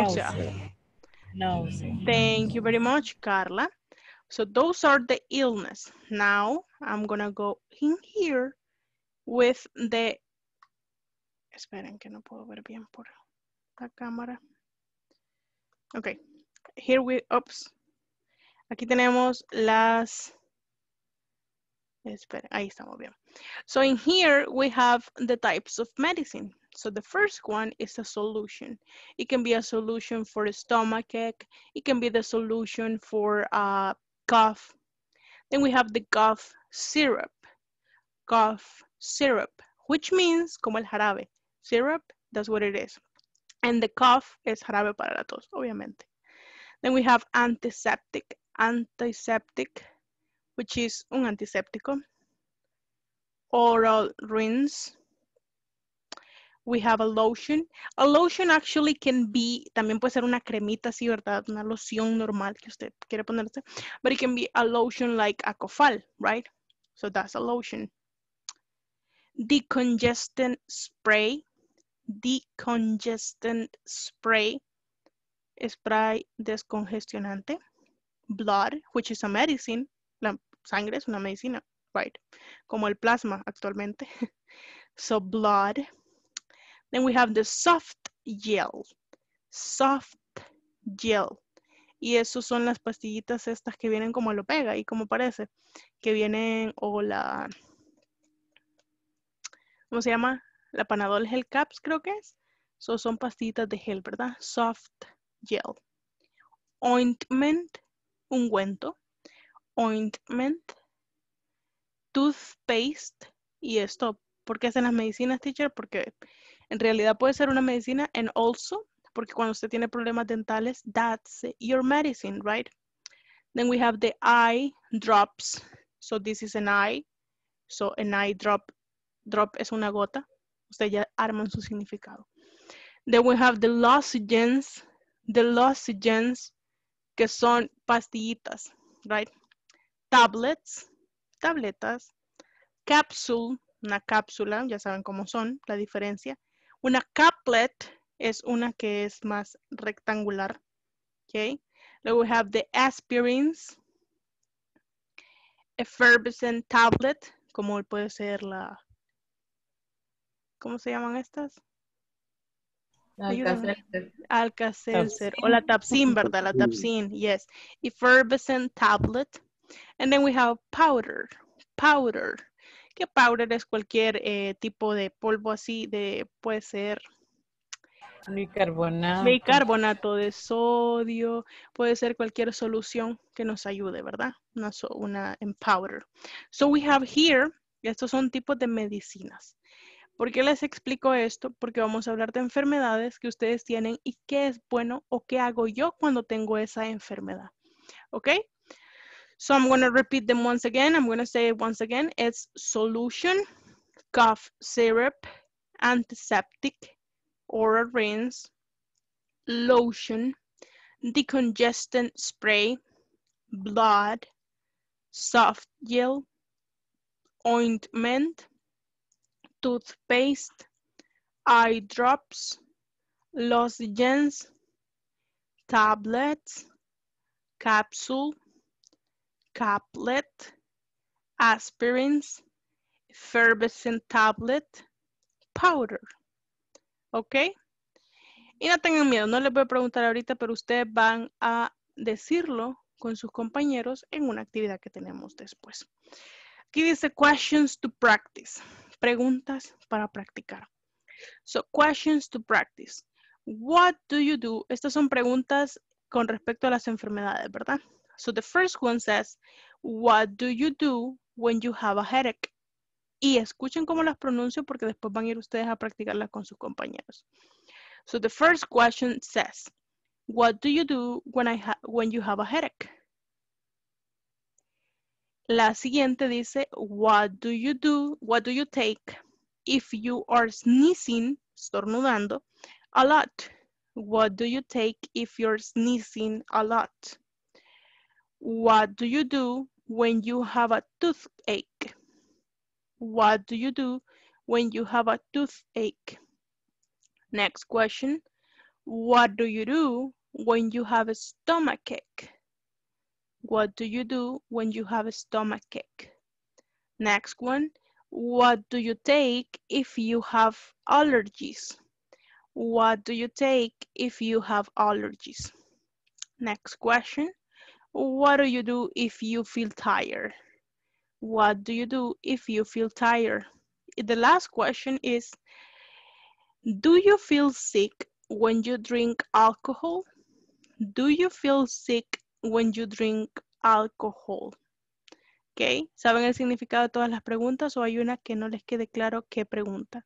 S1: Thank you very much, Carla. So those are the illness. Now I'm gonna go in here with the, esperen que no puedo ver bien por la cámara. Okay, here we, oops. Aquí tenemos las, esperen, ahí estamos bien. So in here we have the types of medicine. So the first one is a solution. It can be a solution for a stomachache. It can be the solution for a cough. Then we have the cough syrup, which means como el jarabe. Syrup, that's what it is. And the cough is jarabe para la tos, obviamente. Then we have antiseptic, which is un antiséptico. Oral rinse. We have a lotion. A lotion actually can be, también puede ser una cremita así, ¿verdad? Una loción normal que usted quiere ponerse. But it can be a lotion like Acofal, right? So that's a lotion. Decongestant spray. Spray descongestionante. Blood, which is a medicine. La sangre es una medicina, right? Como el plasma actualmente. So blood. Then we have the soft gel. Y esos son las pastillitas estas que vienen como lo pega y como parece. Que vienen, o la, ¿cómo se llama? La Panadol Gel Caps creo que es. So son pastillitas de gel, ¿verdad? Soft gel. Ointment, ungüento. Ointment. Toothpaste. Y esto, ¿por qué hacen las medicinas, teacher? Porque en realidad puede ser una medicina, and also, porque cuando usted tiene problemas dentales, that's your medicine, right? Then we have the eye drops. So this is an eye. So an eye drop es una gota. Usted ya arman su significado. Then we have the lozenges, que son pastillitas, right? Tablets, tabletas. Capsule, una cápsula, ya saben cómo son, la diferencia. Una caplet es una que es más rectangular, okay? Then we have the aspirins, effervescent tablet, como puede ser la, ¿cómo se llaman estas? Alka-Seltzer, o la Tapsin, ¿verdad? La Tapsin, yes. Effervescent tablet. And then we have powder. Que powder es cualquier tipo de polvo así, puede ser bicarbonato de sodio, puede ser cualquier solución que nos ayude, ¿verdad? Una en powder. So we have here, estos son tipos de medicinas. ¿Por qué les explico esto? Porque vamos a hablar de enfermedades que ustedes tienen y qué es bueno o qué hago yo cuando tengo esa enfermedad. ¿Ok? So I'm going to repeat them once again. I'm going to say it once again. It's solution, cough syrup, antiseptic, oral rinse, lotion, decongestant spray, blood, soft gel, ointment, toothpaste, eye drops, lozenges, tablets, capsule, caplet, aspirins, effervescent tablet, powder. ¿Ok? Y no tengan miedo, no les voy a preguntar ahorita, pero ustedes van a decirlo con sus compañeros en una actividad que tenemos después. Aquí dice questions to practice. Preguntas para practicar. So, questions to practice. What do you do? Estas son preguntas con respecto a las enfermedades, ¿verdad? So, the first one says, What do you do when you have a headache? Y escuchen cómo las pronuncio porque después van a ir ustedes a practicarlas con sus compañeros. So the first question says, what do you do when you have a headache? La siguiente dice, what do you take if you are sneezing, estornudando, a lot? What do you take if you're sneezing a lot? What do you do when you have a toothache? What do you do when you have a toothache? Next question. What do you do when you have a stomachache? What do you do when you have a stomachache? Next one. What do you take if you have allergies? What do you take if you have allergies? Next question. What do you do if you feel tired? What do you do if you feel tired? The last question is, do you feel sick when you drink alcohol? Do you feel sick when you drink alcohol? ¿Ok? ¿Saben el significado de todas las preguntas o hay una que no les quede claro qué pregunta?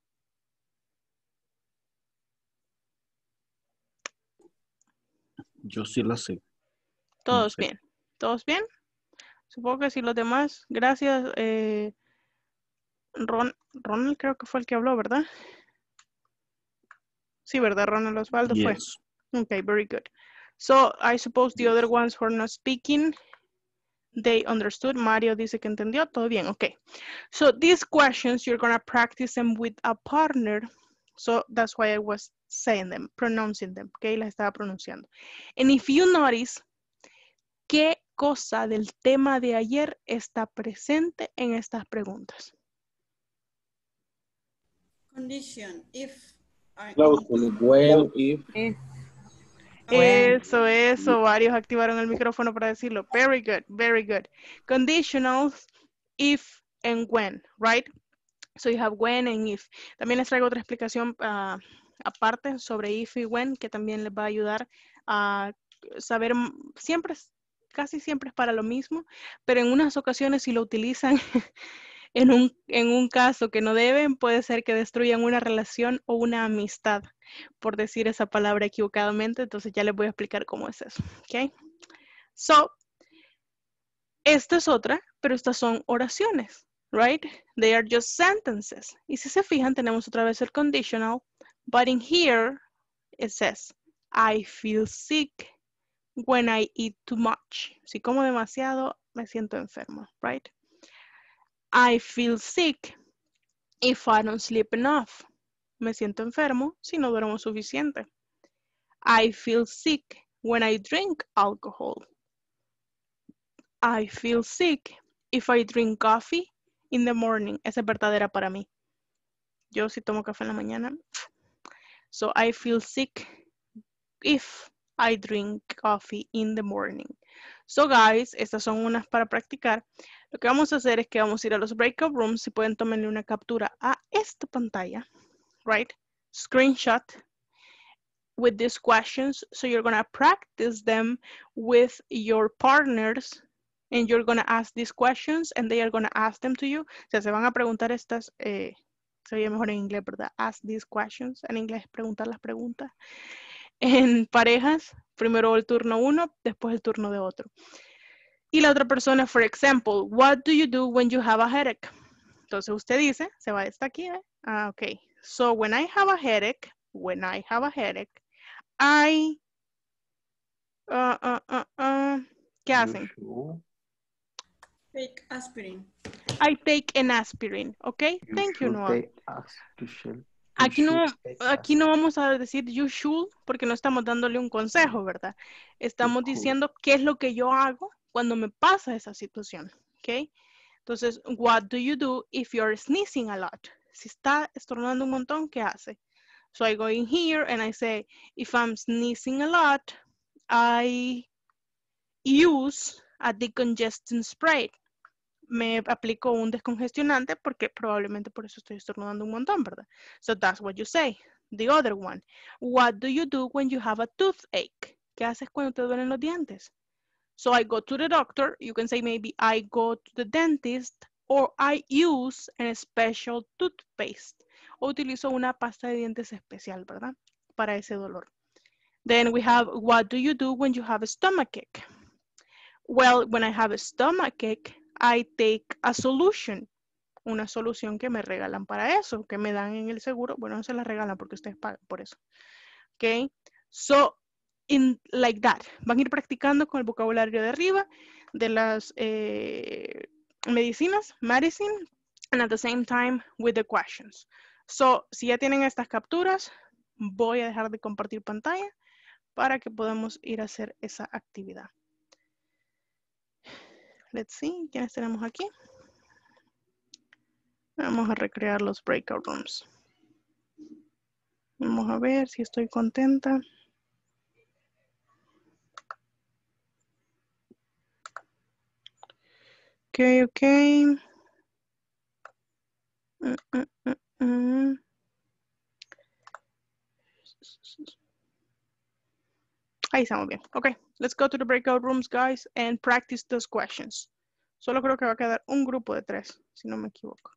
S13: Yo sí la sé.
S1: ¿Todos
S13: No sé.
S1: bien? ¿Todos bien? Supongo que sí, los demás. Gracias. Ronald creo que fue el que habló, ¿verdad? Sí, ¿verdad? Ronald Osvaldo fue.
S13: Yes.
S1: Okay, very good. So, I suppose the other ones who are not speaking, they understood. Mario dice que entendió. Todo bien, okay. So, these questions, you're going to practice them with a partner. So, that's why I was saying them, pronouncing them, okay? Las estaba pronunciando. And if you notice, ¿qué cosa del tema de ayer está presente en estas preguntas?
S4: Condition, if.
S8: When, if.
S1: Eso, varios activaron el micrófono para decirlo. Very good, very good. Conditionals, if and when, right? So you have when and if. También les traigo otra explicación aparte sobre if y when, que también les va a ayudar a saber, casi siempre es para lo mismo, pero en unas ocasiones si lo utilizan en un caso que no deben, puede ser que destruyan una relación o una amistad, por decir esa palabra equivocadamente. Entonces ya les voy a explicar cómo es eso, ¿ok? So, esta es otra, pero estas son oraciones, right? They are just sentences. Y si se fijan, tenemos otra vez el conditional, but in here it says, I feel sick when I eat too much. Si como demasiado, me siento enfermo, right? I feel sick if I don't sleep enough. Me siento enfermo si no duermo suficiente. I feel sick when I drink alcohol. I feel sick if I drink coffee in the morning. Esa es verdadera para mí. Yo si tomo café en la mañana. So I feel sick if I drink coffee in the morning. So guys, estas son unas para practicar. Lo que vamos a hacer es que vamos a ir a los breakout rooms. Si pueden tomarle una captura a esta pantalla, right? Screenshot with these questions. So you're going to practice them with your partners and you're going to ask these questions and they are going to ask them to you. O sea, se van a preguntar estas, se oye mejor en inglés, ¿verdad? Ask these questions. En inglés, preguntar las preguntas. En parejas, primero el turno uno, después el turno de otro. Y la otra persona, for example, what do you do when you have a headache? Entonces usted dice, se va hasta aquí, ¿eh? Ok. So when I have a headache, I, ¿qué hacen?
S4: Take aspirin.
S1: I take an aspirin, ok? Thank you, Noah. Aquí no vamos a decir you should porque no estamos dándole un consejo, ¿verdad? Estamos diciendo qué es lo que yo hago cuando me pasa esa situación, ¿ok? Entonces, what do you do if you're sneezing a lot? Si está estornudando un montón, ¿qué hace? So I go in here and I say, if I'm sneezing a lot, I use a decongestant spray. Me aplico un descongestionante porque probablemente por eso estoy estornudando un montón, ¿verdad? So that's what you say. The other one. What do you do when you have a toothache? ¿Qué haces cuando te duelen los dientes? So I go to the doctor. You can say maybe I go to the dentist or I use a special toothpaste. O utilizo una pasta de dientes especial, ¿verdad? Para ese dolor. Then we have, what do you do when you have a stomachache? Well, when I have a stomachache, I take a solution. Una solución que me regalan para eso, que me dan en el seguro. Bueno, no se la regalan porque ustedes pagan por eso. Okay, so like that. Van a ir practicando con el vocabulario de arriba de las medicinas, medicine, and at the same time with the questions. So, si ya tienen estas capturas, voy a dejar de compartir pantalla para que podamos ir a hacer esa actividad. Let's see, ¿quiénes tenemos aquí? Vamos a recrear los breakout rooms. Vamos a ver si estoy contenta. Ok. Ahí estamos bien. Ok, let's go to the breakout rooms, guys, and practice those questions. Solo creo que va a quedar un grupo de 3, si no me equivoco.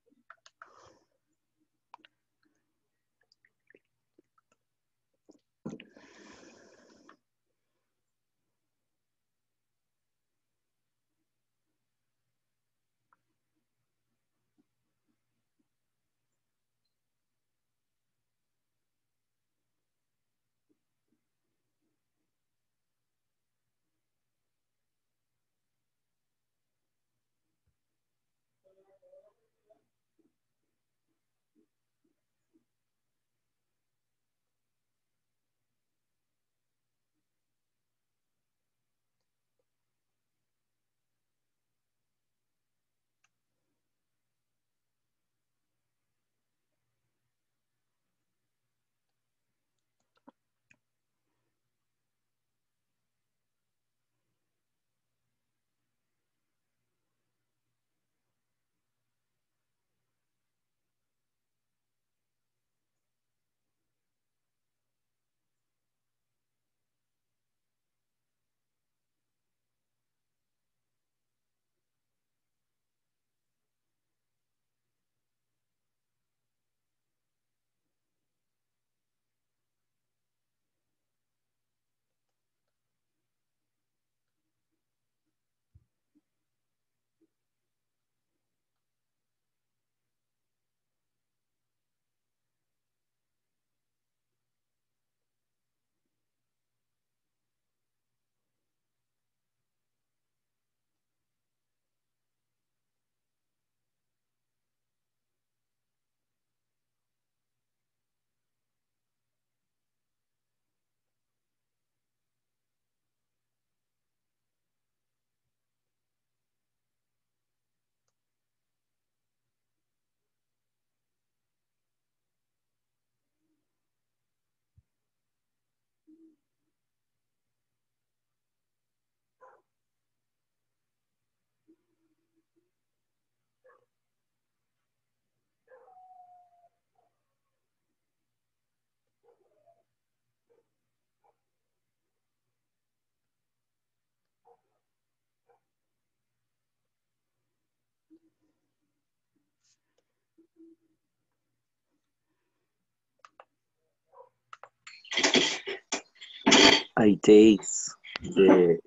S2: I takes the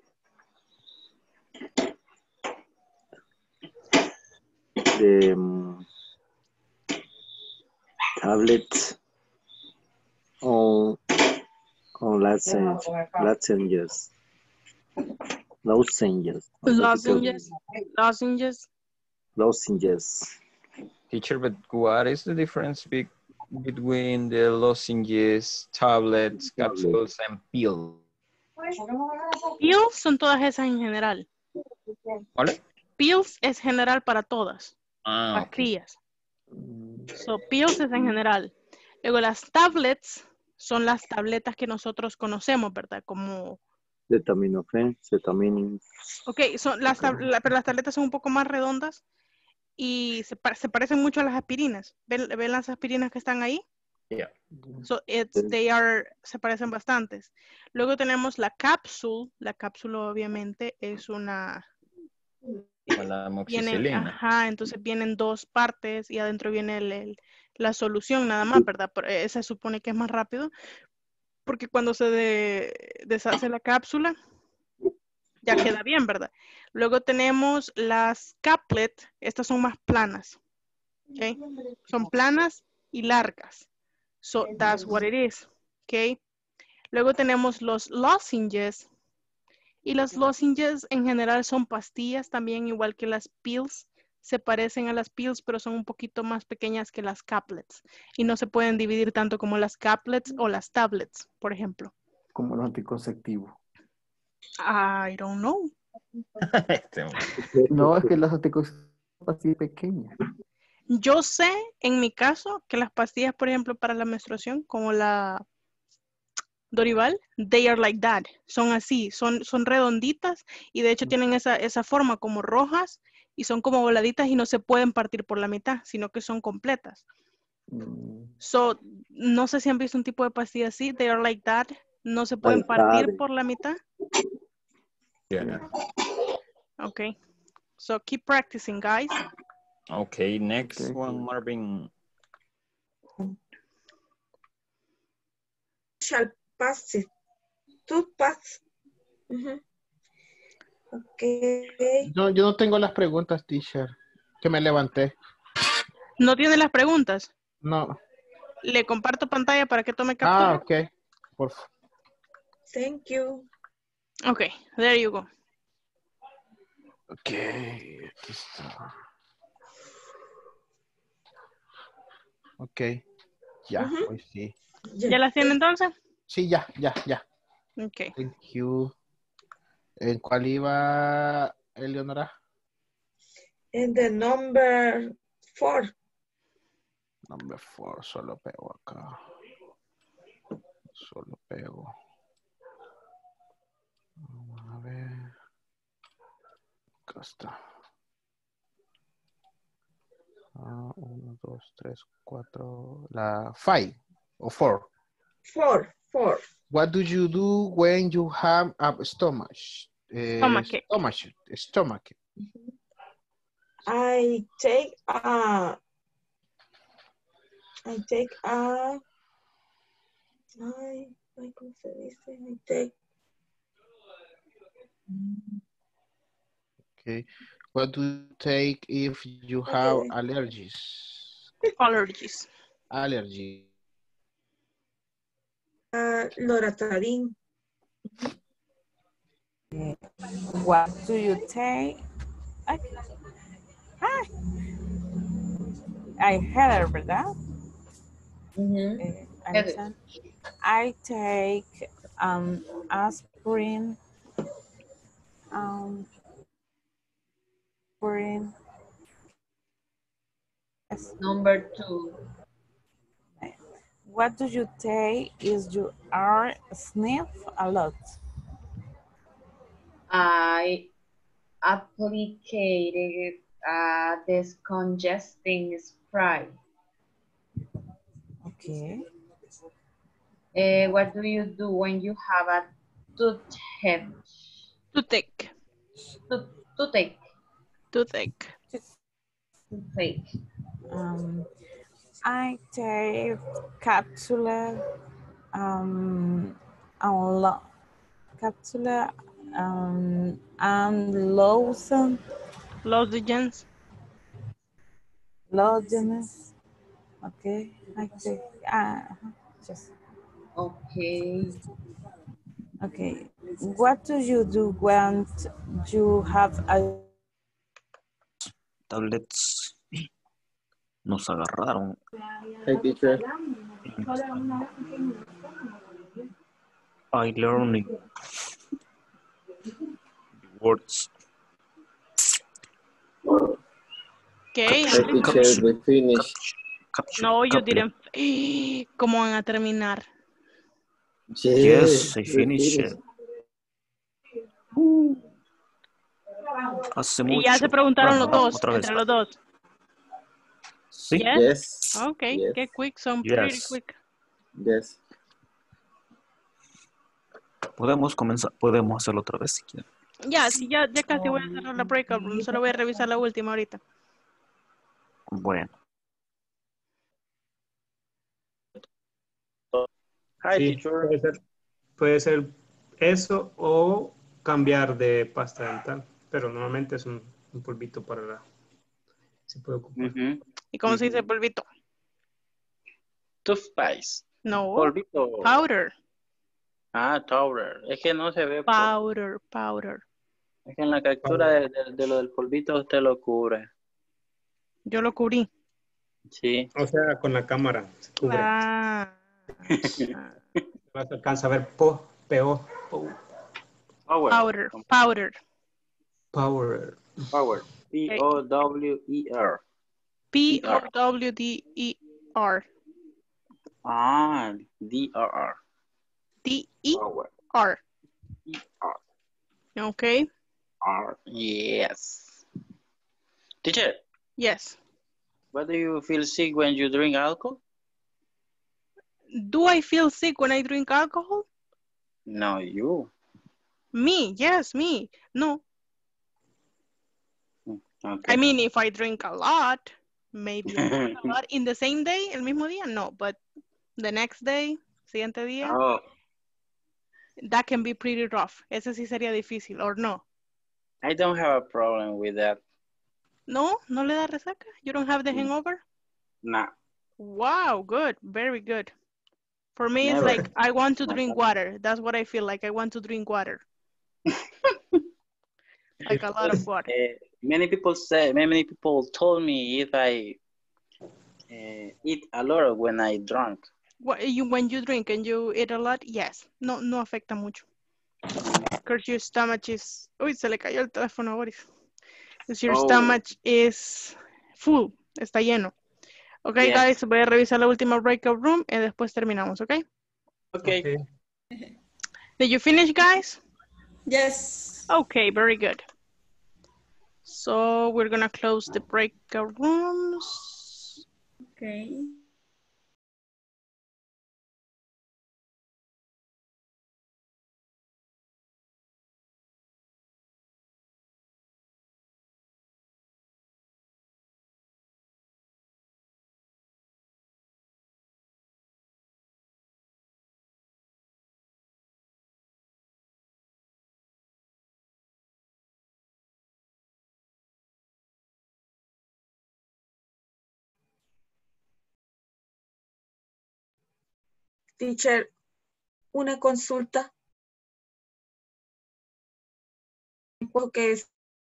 S2: tablet on lozenges.
S9: Teacher, but what is the difference between the lozenges, tablets, capsules, and pills?
S1: Pills son todas esas en general.
S9: ¿Vale?
S1: Pills es general para todas.
S9: Pastillas.
S1: Okay. So, pills es en general. Luego las tablets son las tabletas que nosotros conocemos, ¿verdad? Como...
S2: Acetaminofén, cetaminin.
S1: Ok, pero las tabletas son un poco más redondas y se parecen mucho a las aspirinas. ¿Ven las aspirinas que están ahí?
S9: Yeah.
S1: So se parecen bastantes. Luego tenemos la cápsula. La cápsula obviamente es una...
S9: La amoxicilina.
S1: Ajá, entonces vienen dos partes y adentro viene la solución nada más, ¿verdad? Pero esa supone que es más rápido porque cuando se deshace la cápsula ya queda bien, ¿verdad? Luego tenemos las caplets. Estas son más planas. ¿Okay? Son planas y largas. So that's what it is. ¿Okay? Luego tenemos los lozenges. Y los lozenges en general son pastillas también, igual que las pills. Se parecen a las pills, pero son un poquito más pequeñas que las caplets. Y no se pueden dividir tanto como las caplets o las tablets, por ejemplo.
S6: Como los anticonceptivos.
S1: I don't know.
S6: No, es que las anticonceptivos son así pequeñas.
S1: Yo sé, en mi caso, que las pastillas, por ejemplo, para la menstruación, como la Dorival, they are like that. Son así, son redonditas y de hecho tienen esa forma como rojas y son como voladitas y no se pueden partir por la mitad, sino que son completas. So, no sé si han visto un tipo de pastilla así, they are like that. No se pueden partir por la mitad.
S9: Yeah.
S1: Okay. So, keep practicing, guys.
S9: Okay, next one, Marvin.
S11: Shall pass it. To pass. Okay.
S14: Yo no tengo las preguntas, teacher, que me levanté.
S1: ¿No tiene las preguntas?
S14: No.
S1: Le comparto pantalla para que tome captura.
S14: Ok. Por favor.
S11: Thank you.
S1: Okay, there you go.
S14: Ok, aquí está. Ok, ya, hoy sí.
S1: ¿Ya las tiene entonces?
S14: Sí, ya.
S1: Ok.
S14: Thank you. ¿En cuál iba, Eleonora?
S11: En the number 4.
S14: Number 4, solo pego acá. Solo pego. Vamos a ver. Acá está. 1, 2, 3, 4. La 5 o 4.
S11: 4.
S14: What do you do when you have a stomach? Stomach.
S11: I take a ¿cómo se dice? I take.
S14: Okay. What do you take if you have allergies? Allergy.
S11: Loratadine.
S5: What do you take? I had it, ¿verdad? I take aspirin.
S10: Number 2.
S5: What do you take if you are sniff a lot?
S10: I applicated descongesting spray.
S5: Okay.
S10: What do you do when you have a toothache?
S5: I take capsule and
S1: lozenges.
S5: Okay, I take just. Okay. What do you do when you have a
S13: tablets? Nos agarraron.
S8: Hey, teacher.
S13: I learning words.
S1: Okay.
S8: Hey, teacher, we finished.
S1: No, you didn't. ¿Cómo van a terminar?
S13: Yes, I finished. Hace mucho.
S1: Y ya se preguntaron
S13: bueno,
S1: los dos,
S13: otra vez.
S1: entre los dos.
S13: Sí.
S1: Yes. Okay,
S8: Yes.
S1: get quick, some
S13: Yes.
S1: pretty quick.
S8: Yes.
S13: Podemos comenzar, podemos hacerlo otra vez si quieren.
S1: Ya, sí, ya casi voy a cerrar la breakout room. Solo voy a revisar la última ahorita.
S13: Bueno.
S7: Hi,
S12: Sí,
S7: teacher.
S12: puede ser eso o cambiar de pasta dental, pero normalmente es un polvito para la... Se puede ocupar.
S1: ¿Y cómo se dice polvito?
S7: Toothpaste.
S1: No.
S7: Polvito.
S1: Powder.
S7: Ah, powder. Es que no se ve.
S1: Powder.
S7: Es que en la captura de lo del polvito usted lo cubre.
S1: Yo lo cubrí.
S7: Sí.
S12: O sea, con la cámara se cubre.
S1: Ah.
S12: No se alcanza a ver po.
S1: Powder.
S7: Power.
S12: Power.
S7: P-O-W-E-R.
S1: P-O-W-D-E-R.
S7: Ah, D-R-R.
S1: D-E-R. Okay.
S7: R. Yes. Teacher.
S1: Yes.
S7: What do you feel sick when you drink alcohol?
S1: Do I feel sick when I drink alcohol?
S7: No, you.
S1: Me, yes, me. No.
S7: Okay.
S1: I mean, if I drink a lot, maybe a lot in the same day, el mismo día, no. But the next day, siguiente día, that can be pretty rough. Ese sí sería difícil, or no?
S7: I don't have a problem with that.
S1: No, no le da resaca. You don't have the hangover?
S7: Nah.
S1: Wow, good, very good. For me,
S7: Never.
S1: it's like I want to drink water. That's what I feel like. I want to drink water. Like a lot of water.
S7: Many people told me if I eat a lot when I drunk.
S1: When you drink and you eat a lot, yes. No afecta mucho. Because your stomach is... Uy, se le cayó el teléfono, Boris. Because your stomach is full. Está lleno. Okay, yes. Guys, voy a revisar la última breakout room y después terminamos, okay?
S7: Okay.
S1: Did you finish, guys?
S4: Yes.
S1: Okay, very good. So we're gonna close the breakout rooms.
S4: Okay. Teacher, una consulta. Porque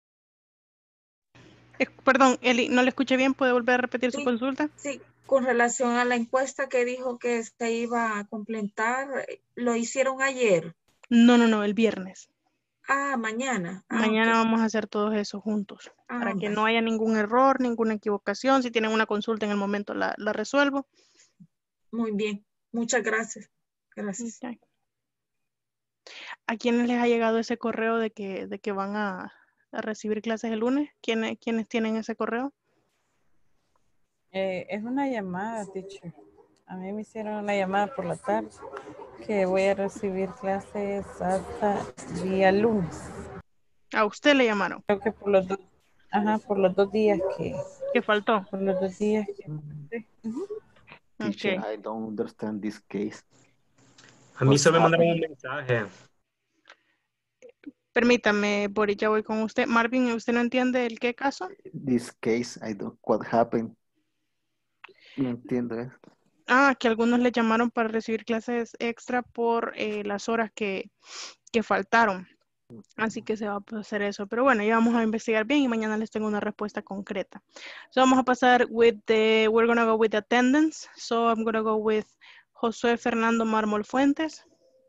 S1: perdón, Eli, no le escuché bien. ¿Puede volver a repetir su consulta?
S4: Sí, con relación a la encuesta que dijo que se iba a completar, ¿lo hicieron ayer?
S1: No, el viernes.
S4: Ah, mañana.
S1: Mañana vamos a hacer todos eso juntos. Para que no haya ningún error, ninguna equivocación. Si tienen una consulta en el momento, la resuelvo.
S4: Muy bien. Muchas gracias. Gracias.
S1: Okay. ¿A quiénes les ha llegado ese correo de que van a recibir clases el lunes? ¿Quiénes tienen ese correo?
S5: Es una llamada, teacher. A mí me hicieron una llamada por la tarde que voy a recibir clases hasta día lunes.
S1: ¿A usted le llamaron?
S5: Creo que por los dos días
S1: que faltó.
S5: Por los 2 días que...
S6: Teacher, I don't understand this case.
S12: A mí solo me mandaron un mensaje.
S1: Permítame, Boris, ya voy con usted. Marvin, ¿usted no entiende el qué caso?
S6: This case, what happened. No entiendo eso.
S1: Que algunos le llamaron para recibir clases extra por las horas que faltaron. Así que se va a hacer eso. Pero bueno, ya vamos a investigar bien y mañana les tengo una respuesta concreta. So vamos a pasar we're going to go with the attendance. So I'm going to go with Josué Fernando Mármol Fuentes.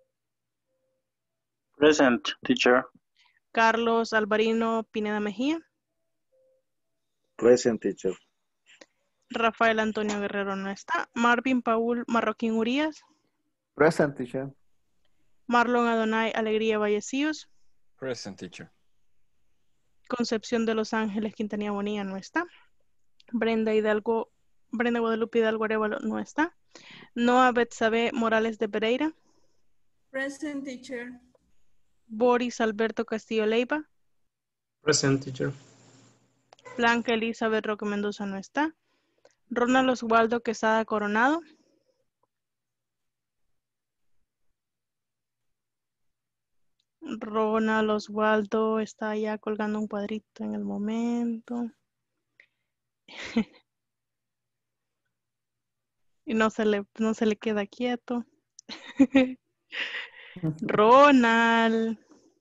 S7: Present, teacher.
S1: Carlos Alvarino Pineda Mejía.
S2: Present, teacher.
S1: Rafael Antonio Guerrero no está. Marvin Paul Marroquín Urias.
S6: Present, teacher.
S1: Marlon Adonai Alegría Vallecillos.
S9: Present, teacher.
S1: Concepción de Los Ángeles Quintanilla Bonilla no está. Brenda Guadalupe Hidalgo Arevalo no está. Noah Betsabe Morales de Pereira.
S15: Present, teacher.
S1: Boris Alberto Castillo Leiva.
S12: Present, teacher.
S1: Blanca Elizabeth Roque Mendoza no está. Ronald Oswaldo Quesada Coronado. Ronald Oswaldo está ya colgando un cuadrito en el momento. Y no se le queda quieto. Ronald.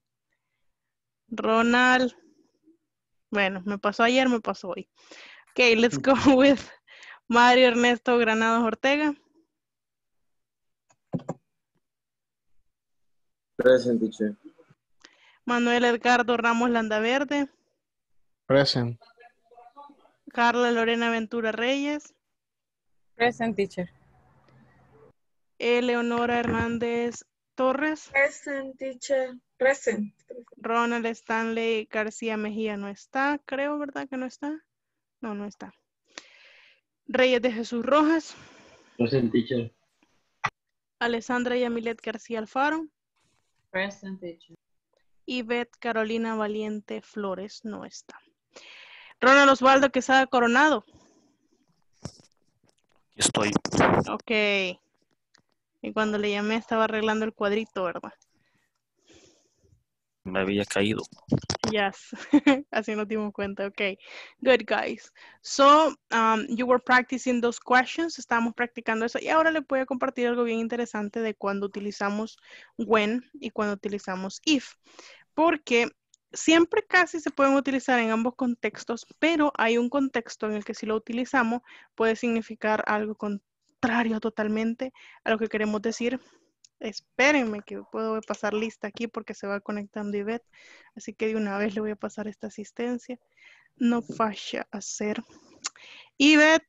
S1: Bueno, me pasó ayer, me pasó hoy. Okay, let's go with Mario Ernesto Granados Ortega.
S8: Present, teacher.
S1: Manuel Edgardo Ramos Landaverde.
S14: Present.
S1: Carla Lorena Ventura Reyes.
S5: Present, teacher.
S1: Eleonora Hernández Torres.
S11: Present, teacher. Present.
S1: Ronald Stanley García Mejía no está, creo, ¿verdad que no está? No, no está. Reyes de Jesús Rojas.
S3: Present, teacher.
S1: Alessandra Yamilet García Alfaro.
S10: Present, teacher.
S1: Ivette Carolina Valiente Flores no está. Ronald Osvaldo Quesada Coronado.
S13: Estoy.
S1: Ok. Y cuando le llamé estaba arreglando el cuadrito, ¿verdad?
S13: Me había caído.
S1: Yes. Así nos dimos cuenta. Okay. Good, guys. So, you were practicing those questions. Estábamos practicando eso. Y ahora les voy a compartir algo bien interesante de cuando utilizamos when y cuando utilizamos if. Porque siempre casi se pueden utilizar en ambos contextos, pero hay un contexto en el que si lo utilizamos puede significar algo contrario totalmente a lo que queremos decir. Espérenme que puedo pasar lista aquí porque se va conectando Ivette. Así que de una vez le voy a pasar esta asistencia. No falla hacer. Ivette.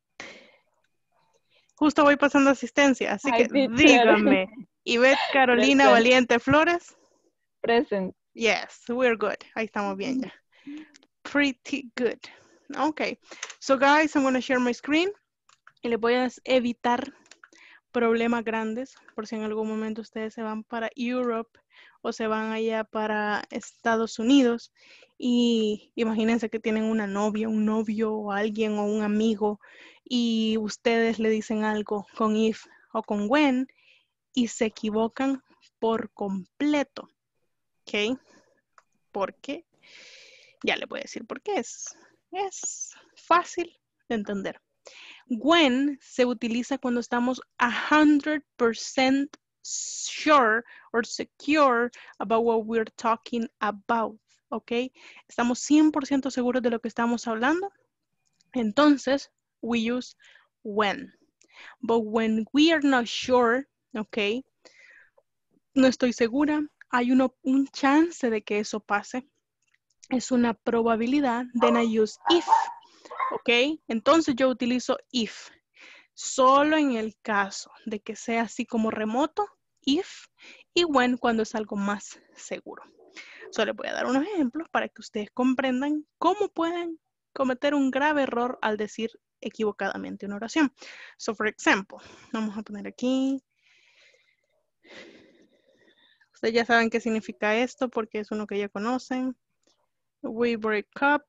S1: Justo voy pasando asistencia, así que dígame. Ivette Carolina
S16: Present.
S1: Valiente Flores.
S16: Present.
S1: Yes, we're good. Ahí estamos bien ya. Pretty good. Okay. So guys, I'm going to share my screen. Y les voy a evitar problemas grandes por si en algún momento ustedes se van para Europe o se van allá para Estados Unidos y imagínense que tienen una novia, un novio o alguien o un amigo y ustedes le dicen algo con if o con when y se equivocan por completo. ¿Ok? ¿Por qué? Ya le voy a decir por qué. Es fácil de entender. When se utiliza cuando estamos 100% sure or secure about what we're talking about, ¿ok? Estamos 100% seguros de lo que estamos hablando. Entonces, we use when. But when we are not sure, ¿ok? No estoy segura. Hay un chance de que eso pase. Es una probabilidad. Then I use if. ¿Ok? Entonces yo utilizo if. Solo en el caso de que sea así como remoto, if, y when cuando es algo más seguro. Solo les voy a dar unos ejemplos para que ustedes comprendan cómo pueden cometer un grave error al decir equivocadamente una oración. So, for example, vamos a poner aquí. Ustedes ya saben qué significa esto porque es uno que ya conocen. We break up.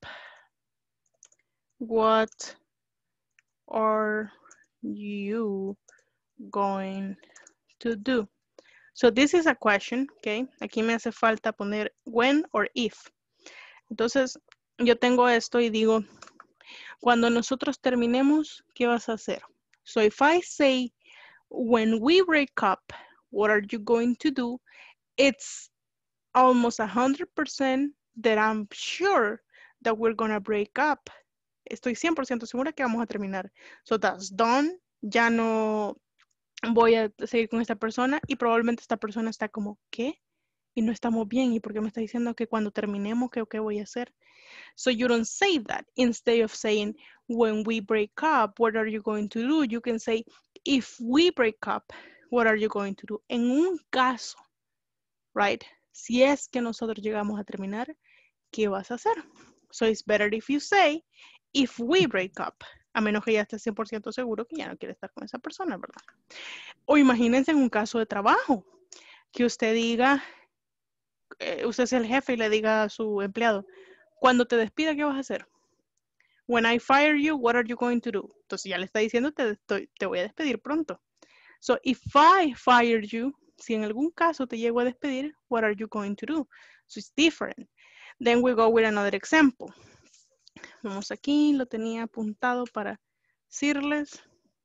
S1: What are you going to do? So this is a question, okay? Aquí me hace falta poner when or if. Entonces, yo tengo esto y digo, cuando nosotros terminemos, ¿qué vas a hacer? So if I say, when we break up, what are you going to do? It's almost 100% that I'm sure that we're going to break up. Estoy 100% segura que vamos a terminar. So that's done. Ya no voy a seguir con esta persona y probablemente esta persona está como, ¿qué? Y no estamos bien. ¿Y por qué me está diciendo que cuando terminemos, qué voy a hacer? So you don't say that. Instead of saying, when we break up, what are you going to do? You can say, if we break up, what are you going to do? En un caso, right? Si es que nosotros llegamos a terminar, ¿qué vas a hacer? So it's better if you say, if we break up. a menos que ya esté 100% seguro que ya no quiere estar con esa persona, ¿verdad? O imagínense en un caso de trabajo, que usted diga, usted es el jefe y le diga a su empleado, cuando te despida, ¿qué vas a hacer? When I fire you, what are you going to do? Entonces ya le está diciendo, te voy a despedir pronto. So, if I fire you, si en algún caso te llego a despedir, what are you going to do? So, it's different. Then we go with another example. Vamos aquí, lo tenía apuntado para decirles.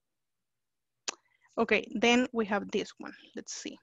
S1: Okay, then we have this one. Let's see.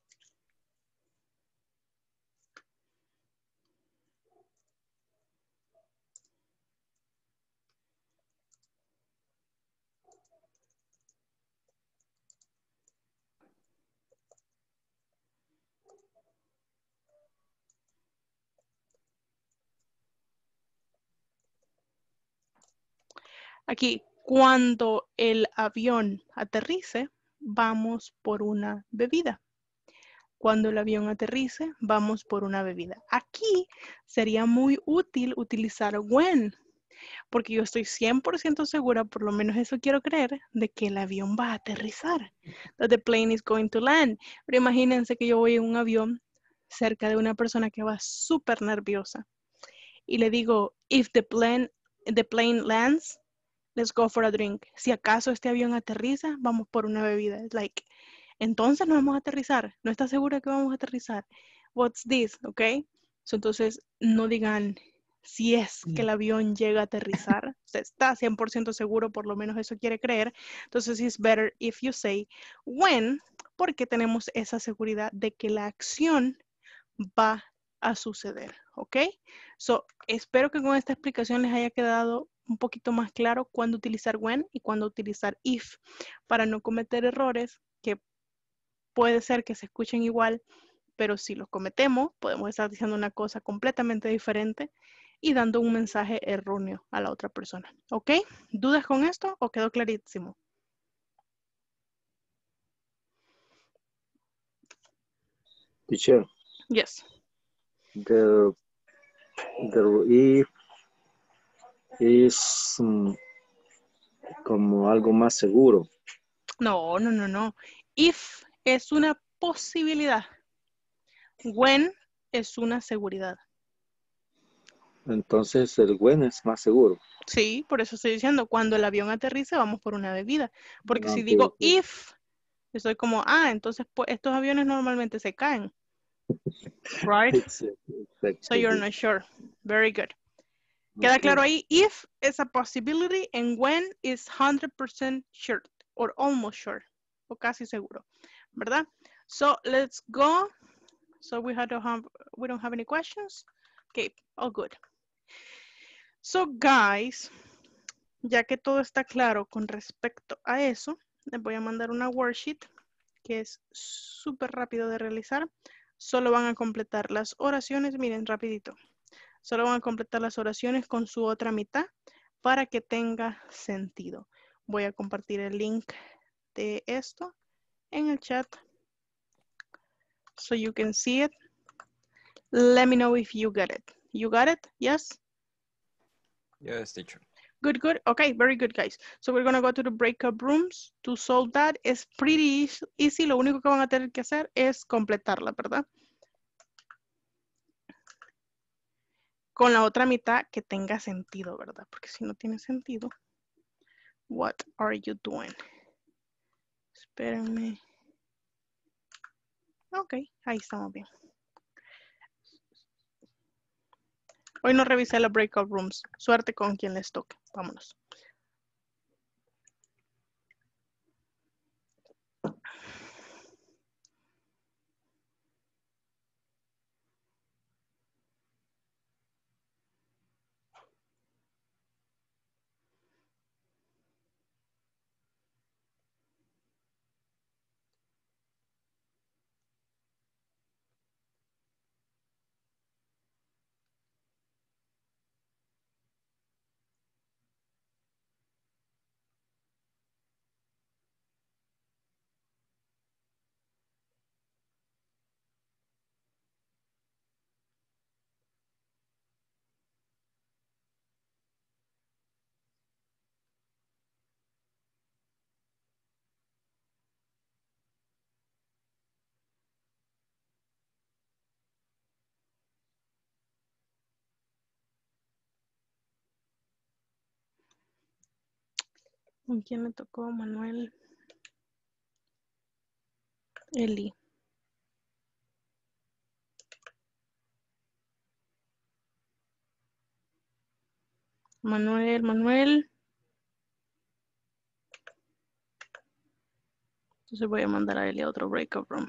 S1: Aquí, cuando el avión aterrice, vamos por una bebida. Cuando el avión aterrice, vamos por una bebida. Aquí sería muy útil utilizar when, porque yo estoy 100% segura, por lo menos eso quiero creer, de que el avión va a aterrizar. That the plane is going to land. Pero imagínense que yo voy en un avión cerca de una persona que va súper nerviosa y le digo, if the plane lands, let's go for a drink. Si acaso este avión aterriza, vamos por una bebida. It's like, entonces no vamos a aterrizar. ¿No está segura que vamos a aterrizar? What's this? ¿Ok? So, entonces, no digan si es que el avión llega a aterrizar. Usted está 100% seguro, por lo menos eso quiere creer. Entonces, it's better if you say when, porque tenemos esa seguridad de que la acción va a suceder. ¿Ok? So, espero que con esta explicación les haya quedado un poquito más claro cuándo utilizar when y cuándo utilizar if, para no cometer errores que puede ser que se escuchen igual, pero si los cometemos, podemos estar diciendo una cosa completamente diferente y dando un mensaje erróneo a la otra persona. ¿Ok? ¿Dudas con esto o quedó clarísimo?
S2: Teacher.
S1: Yes.
S2: The if is como algo más seguro.
S1: No. If es una posibilidad. When es una seguridad.
S2: Entonces el when es más seguro.
S1: Sí, por eso estoy diciendo, cuando el avión aterrice vamos por una bebida. Porque si
S2: Ok,
S1: digo
S2: ok.
S1: if, estoy como, entonces pues, estos aviones normalmente se caen. Right?
S2: Exactly.
S1: So you're not sure. Very good. ¿Queda claro ahí? If is a possibility and when is 100% sure or almost sure. O casi seguro. ¿Verdad? So let's go. So we don't have any questions. Okay, all good. So guys, ya que todo está claro con respecto a eso, les voy a mandar una worksheet que es súper rápido de realizar. Solo van a completar las oraciones, miren, rapidito. Solo van a completar las oraciones con su otra mitad para que tenga sentido. Voy a compartir el link de esto en el chat so you can see it. Let me know if you get it. You got it? Yes?
S9: Yes, teacher.
S1: Good, good. Okay, very good, guys. So we're going to go to the breakout rooms to solve that. It's pretty easy. Lo único que van a tener que hacer es completarla, ¿verdad? Con la otra mitad que tenga sentido, ¿verdad? Porque si no tiene sentido, what are you doing? Espérenme. Ok, ahí estamos bien. Hoy no revisé los breakout rooms. Suerte con quien les toque. Vámonos. ¿Con quién le tocó? Manuel. Eli. Manuel. Entonces voy a mandar a Eli a otro breakout room.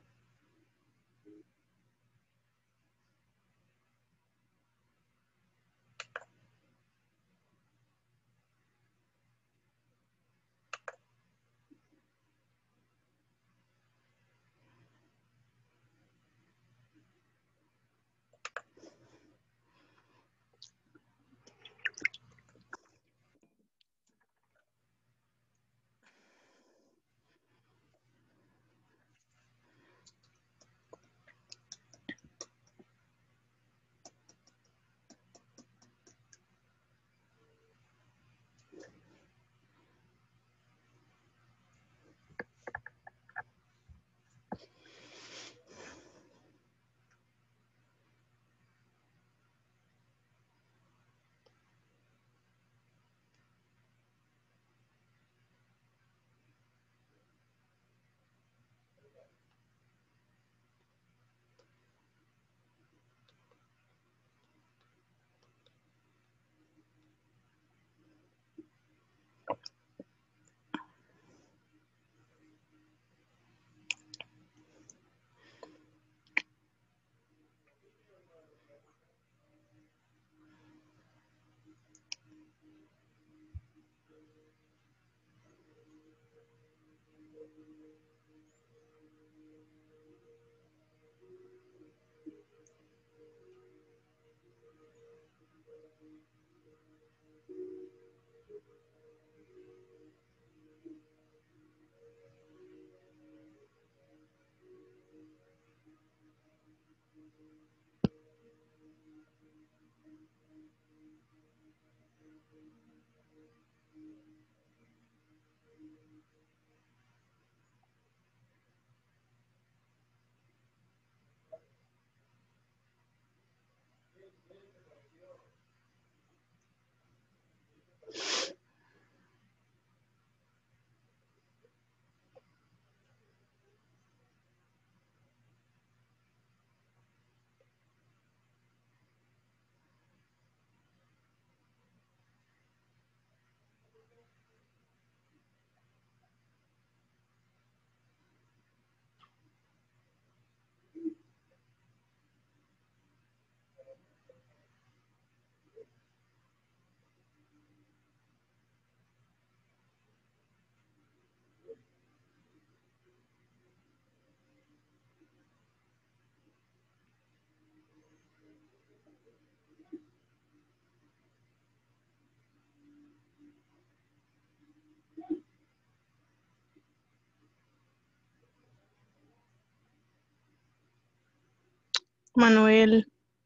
S1: Manuel.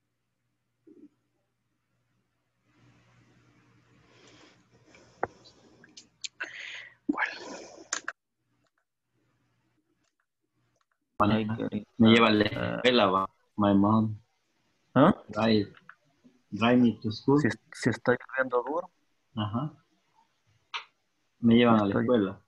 S3: Me lleva a la escuela, va. My mom.
S13: ¿Ah?
S3: Drive me to school.
S13: Si está lloviendo duro.
S3: Ajá. Me llevan a la escuela.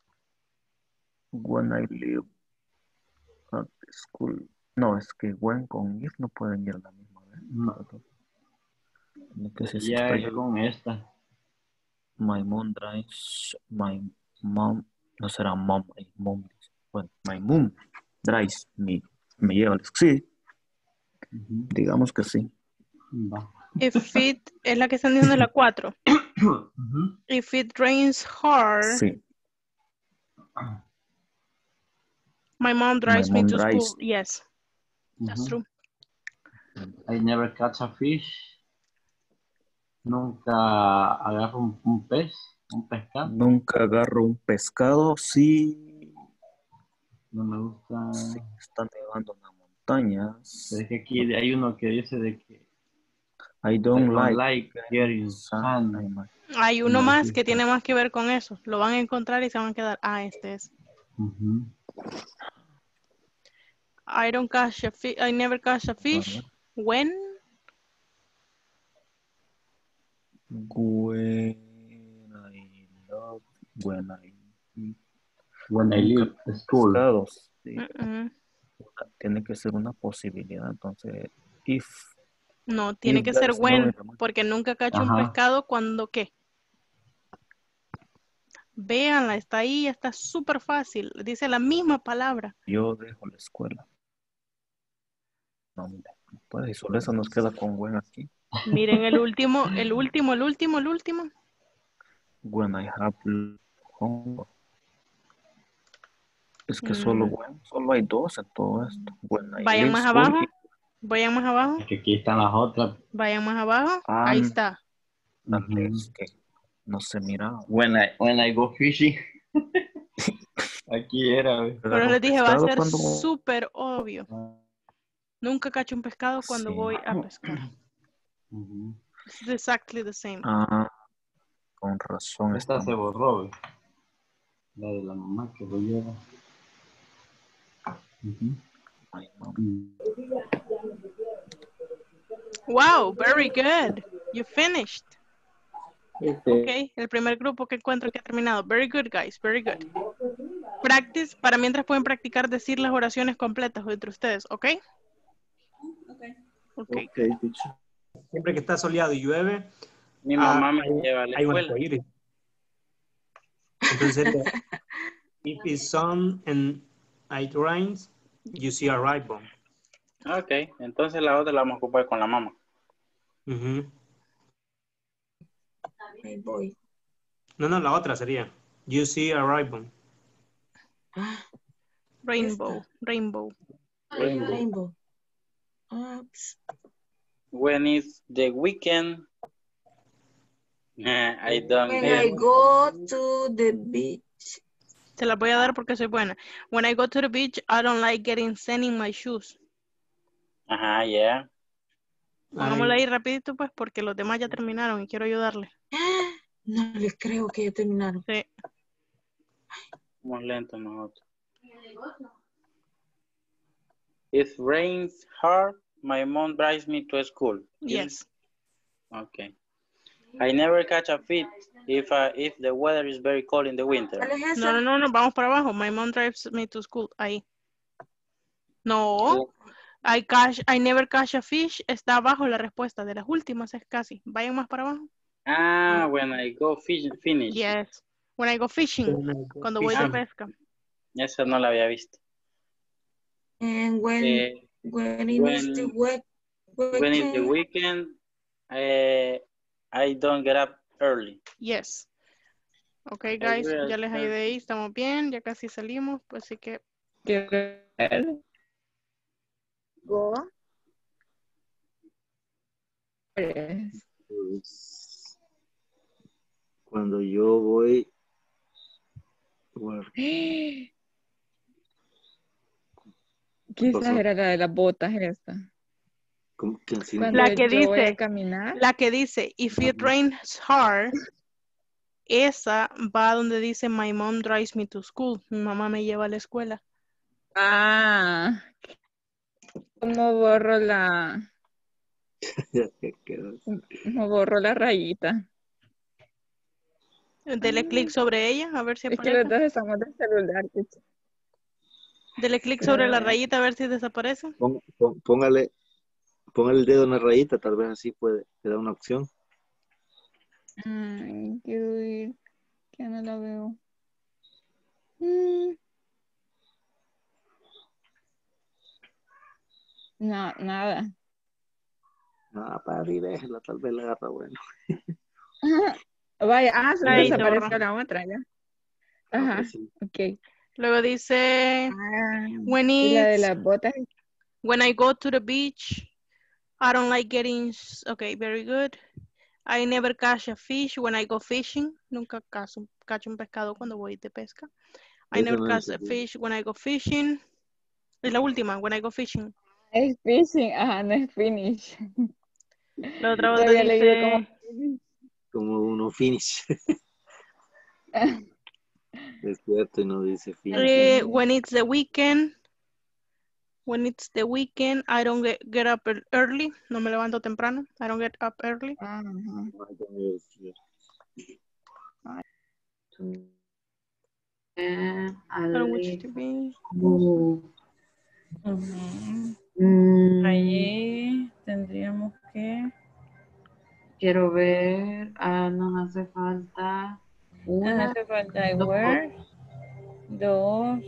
S13: When I live at the school. No, es que when con if no pueden ir a la misma vez.
S3: No.
S13: Que si
S3: Ya
S13: está
S3: con esta.
S13: My mom drives. My mom. No será mom. Bueno, my mom drives me. Me lleva al sí. Digamos que sí.
S3: Va.
S1: If it es la que están diciendo la 4. If it rains hard.
S13: Sí.
S1: My mom drives me to school. Yes, that's true.
S3: I never catch a fish. Nunca agarro un pez, un pescado.
S13: Nunca agarro un pescado, sí.
S3: No me gusta.
S13: Sí, está nevando en las montañas.
S3: Pero es que aquí hay uno que dice de que
S13: I don't
S3: like getting sand.
S1: Hay uno más que tiene más que ver con eso. Lo van a encontrar y se van a quedar. Ah, este es. I don't catch a fish. I never catch a fish. When?
S13: When I love When I
S3: leave school.
S13: Pescados, sí. Tiene que ser una posibilidad. Entonces, if.
S1: No, tiene que ser when, porque nunca cacho un pescado cuando ¿qué? Véanla, está ahí, está súper fácil. Dice la misma palabra.
S13: Yo dejo la escuela. No, mira, pues y solo eso nos queda con when aquí.
S1: Miren el último.
S13: When I have homework. Es que solo hay dos en todo esto.
S1: Vayan más abajo. Vayan más abajo.
S3: Es que aquí están las otras.
S1: Vayan más abajo. Ahí está.
S13: Es que no se mira.
S3: When I go fishing. Aquí era.
S1: Pero les dije, va a ser súper obvio. Nunca cacho un pescado cuando voy a pescar. It's exactly the same.
S13: Con razón.
S3: Esta se borró. La de la mamá que lo lleva.
S1: Wow, very good. You finished. Okay, el primer grupo que encuentro que ha terminado. Very good, guys, very good. Practice, para mientras pueden practicar decir las oraciones completas entre ustedes, ¿ok?
S2: Okay, teacher.
S12: Siempre que está soleado y llueve,
S7: mi mamá me lleva a la escuela.
S12: Entonces, if it's sun and it rains, you see a ribbon.
S7: Ok, entonces la otra la vamos a ocupar con la mamá.
S11: Voy.
S12: No, la otra sería you see a ribbon.
S1: Rainbow.
S7: When it's the weekend, I don't
S11: When I go to the beach.
S1: Se las voy a dar porque soy buena. When I go to the beach, I don't like getting sand in my shoes.
S7: Ajá, yeah.
S1: Pongámosla ahí rapidito pues porque los demás ya terminaron y quiero ayudarle.
S11: No les creo que ya terminaron.
S1: Sí.
S7: Muy lento nosotros. It rains hard, my mom drives me to school.
S1: Yes.
S7: Okay. I never catch a fish if the weather is very cold in the winter.
S1: No, vamos para abajo. My mom drives me to school. Ahí. No. I never catch a fish. Está abajo la respuesta de las últimas, es casi. Vayan más para abajo.
S7: When I go fishing.
S1: Yes. When I go fishing. Cuando voy de pesca.
S7: Esa no la había visto.
S11: And when it's
S7: the weekend, I don't get up early.
S1: Yes. Okay, guys, ya les ayudé ahí, estamos bien, ya casi salimos, pues así que...
S4: Go.
S2: Cuando yo voy...
S16: Quizás era la de las botas esta.
S1: La que dice, if it rains hard, esa va donde dice, my mom drives me to school. Mi mamá me lleva a la escuela.
S16: ¿Cómo borro la rayita?
S1: Dele clic sobre ella, a ver si aparece.
S16: Es que los dos estamos del celular.
S1: Dele clic sobre la rayita, a ver si desaparece.
S2: Póngale el dedo en la rayita, tal vez así te da una opción.
S16: Quiero ir, que no la veo. No, nada.
S2: Para arriba, déjela, tal vez la agarra bueno.
S16: Vaya, solo desapareció la otra ya. Ajá, ok.
S1: Luego dice,
S16: y la de las botas.
S1: When I go to the beach, I don't like getting, okay, very good. I never catch a fish when I go fishing. Nunca cacho un pescado cuando voy de pesca. I never catch a fish when I go fishing. Es la última, when I go fishing.
S16: Es fishing, ajá, no es finish.
S1: La otra vez dice...
S2: Como uno finish. Es cierto, y no dice finish.
S1: When it's the weekend, I don't get up early. No me levanto temprano. I don't get up early.
S10: I
S1: don't want you
S10: leave
S1: to be.
S10: school.
S5: Ujú.
S10: Mm,
S5: Allí tendríamos que...
S10: quiero ver, nos hace falta
S5: Nos
S10: una,
S5: hace falta I
S10: dos,
S5: wear, 2,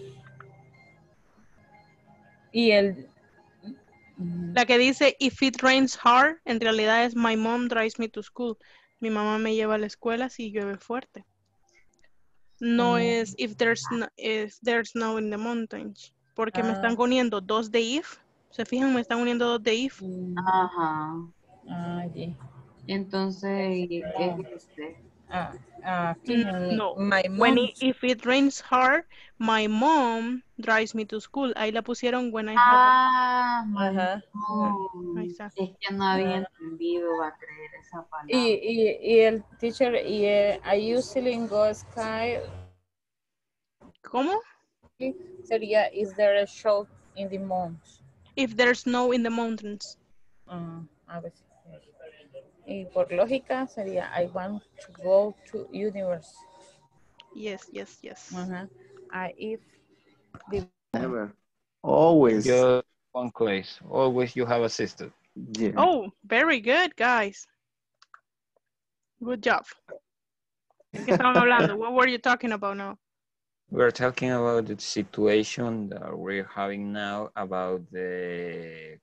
S5: y el...
S1: La que dice, if it rains hard, en realidad es my mom drives me to school. Mi mamá me lleva a la escuela si llueve fuerte. No es if there's snow in the mountains. Porque me están uniendo dos de if. ¿Se fijan? Me están uniendo dos de if.
S10: ajá.
S5: Allí.
S10: Entonces, es este.
S5: Aquí
S1: No.
S5: my
S1: When
S5: mom.
S1: if it rains hard, my mom drives me to school. Ahí la pusieron when I have.
S5: Ajá.
S1: Ahí está.
S10: Es que no había entendido, va a creer esa palabra.
S5: Y el teacher, I usually go sky.
S1: ¿Cómo?
S5: Sería, is there a show in the mountains?
S1: If there's snow in the mountains.
S5: A ver. Y por lógica sería, I want to go to universe.
S1: Yes, yes, yes.
S5: If the...
S6: Never. Always.
S9: Just one place. Always you have assisted.
S6: Yeah.
S1: Oh, very good, guys. Good job. ¿De qué estaban hablando? What were you talking about now?
S9: We're talking about the situation that we're having now about the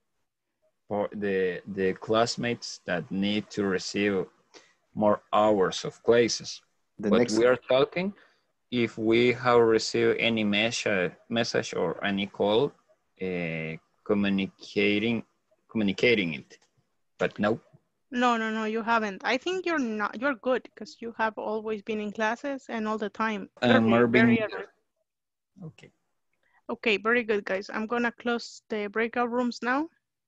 S9: classmates that need to receive more hours of classes. But we are talking if we have received any message or any call communicating it, but no.
S1: No, you haven't. I think you're good because you have always been in classes and all the time.
S9: Marvin.
S1: Very early.
S9: Okay.
S1: Okay, very good, guys. I'm gonna close the breakout rooms now.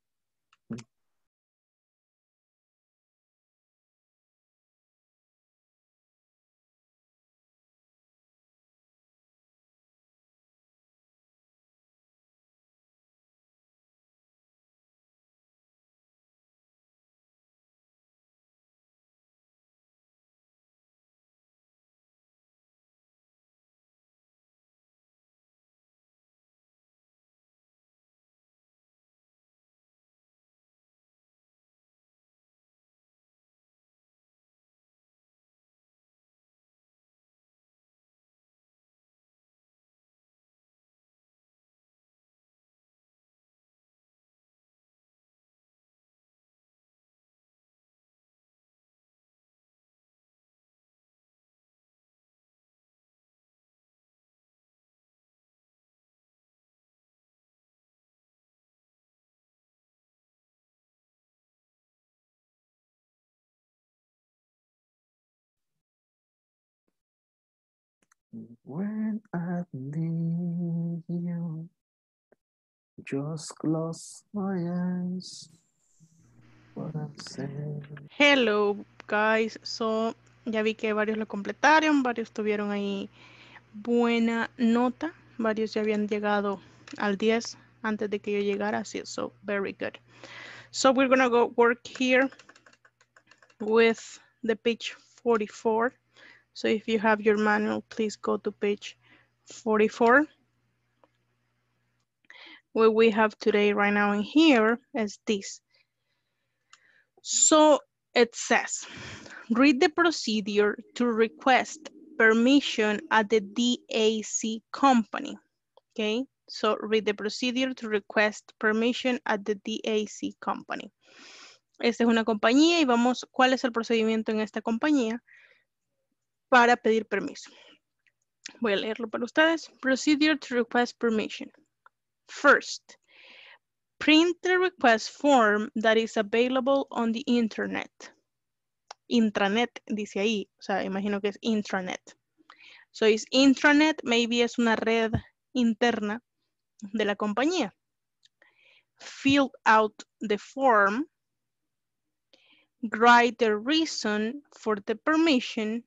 S6: When I need you, just close my eyes. What I'm saying.
S1: Hello, guys. So, ya vi que varios lo completaron, varios tuvieron ahí buena nota, varios ya habían llegado al 10 antes de que yo llegara, así, so very good. So we're gonna go work here with the page 44. So if you have your manual, please go to page 44. What we have today right now in here is this. So it says, read the procedure to request permission at the DAC company. Okay, so read the procedure to request permission at the DAC company. Esta es una compañía y vamos, ¿cuál es el procedimiento en esta compañía para pedir permiso? Voy a leerlo para ustedes. Procedure to request permission. First, print the request form that is available on the internet. Intranet, dice ahí. O sea, imagino que es intranet. So, is intranet, maybe es una red interna de la compañía. Fill out the form. Write the reason for the permission.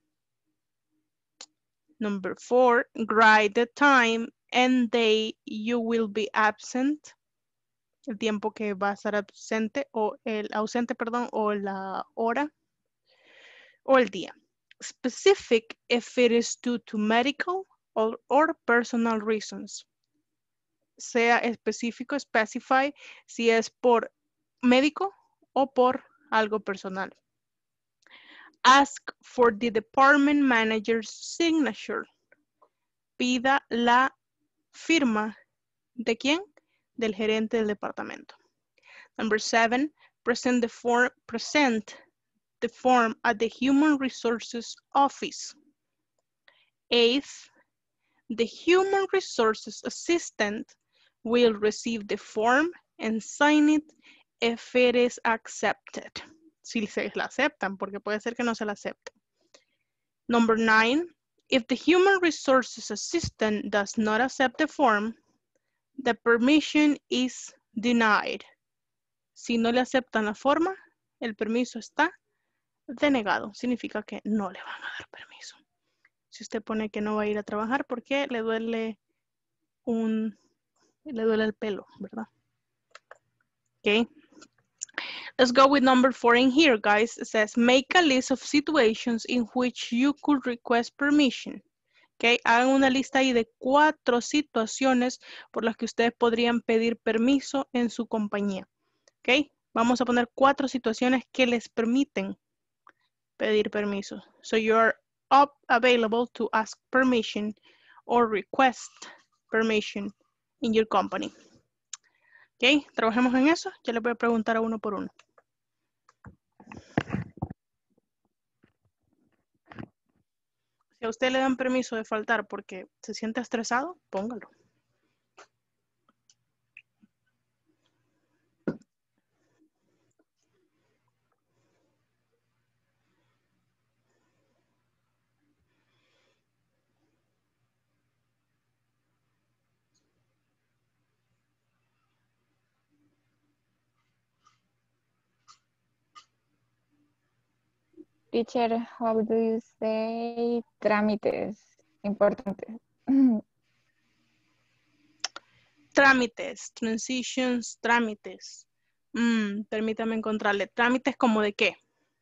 S1: Number 4, write the time and day you will be absent. El tiempo que va a estar ausente o el ausente, perdón, o la hora o el día. Specific if it is due to medical or personal reasons. Sea específico, specify, si es por médico o por algo personal. Ask for the department manager's signature. Pida la firma. ¿De quién? Del gerente del departamento. Number 7, present the form at the Human Resources Office. 8th, the Human Resources Assistant will receive the form and sign it if it is accepted. Si se la aceptan, porque puede ser que no se la acepten. Number 9, if the Human Resources Assistant does not accept the form, the permission is denied. Si no le aceptan la forma, el permiso está denegado. Significa que no le van a dar permiso. Si usted pone que no va a ir a trabajar porque le duele el pelo, ¿verdad? Okay. Let's go with number 4 in here, guys. It says, make a list of situations in which you could request permission. Okay. Hagan una lista ahí de 4 situaciones por las que ustedes podrían pedir permiso en su compañía. Okay. Vamos a poner 4 situaciones que les permiten pedir permiso. So you're available to ask permission or request permission in your company. Ok, trabajemos en eso. Ya les voy a preguntar a uno por uno. Si a usted le dan permiso de faltar porque se siente estresado, póngalo.
S16: Teacher, how do you say trámites? Importante.
S1: Trámites, transitions, trámites. Permítame encontrarle. ¿Trámites como de qué?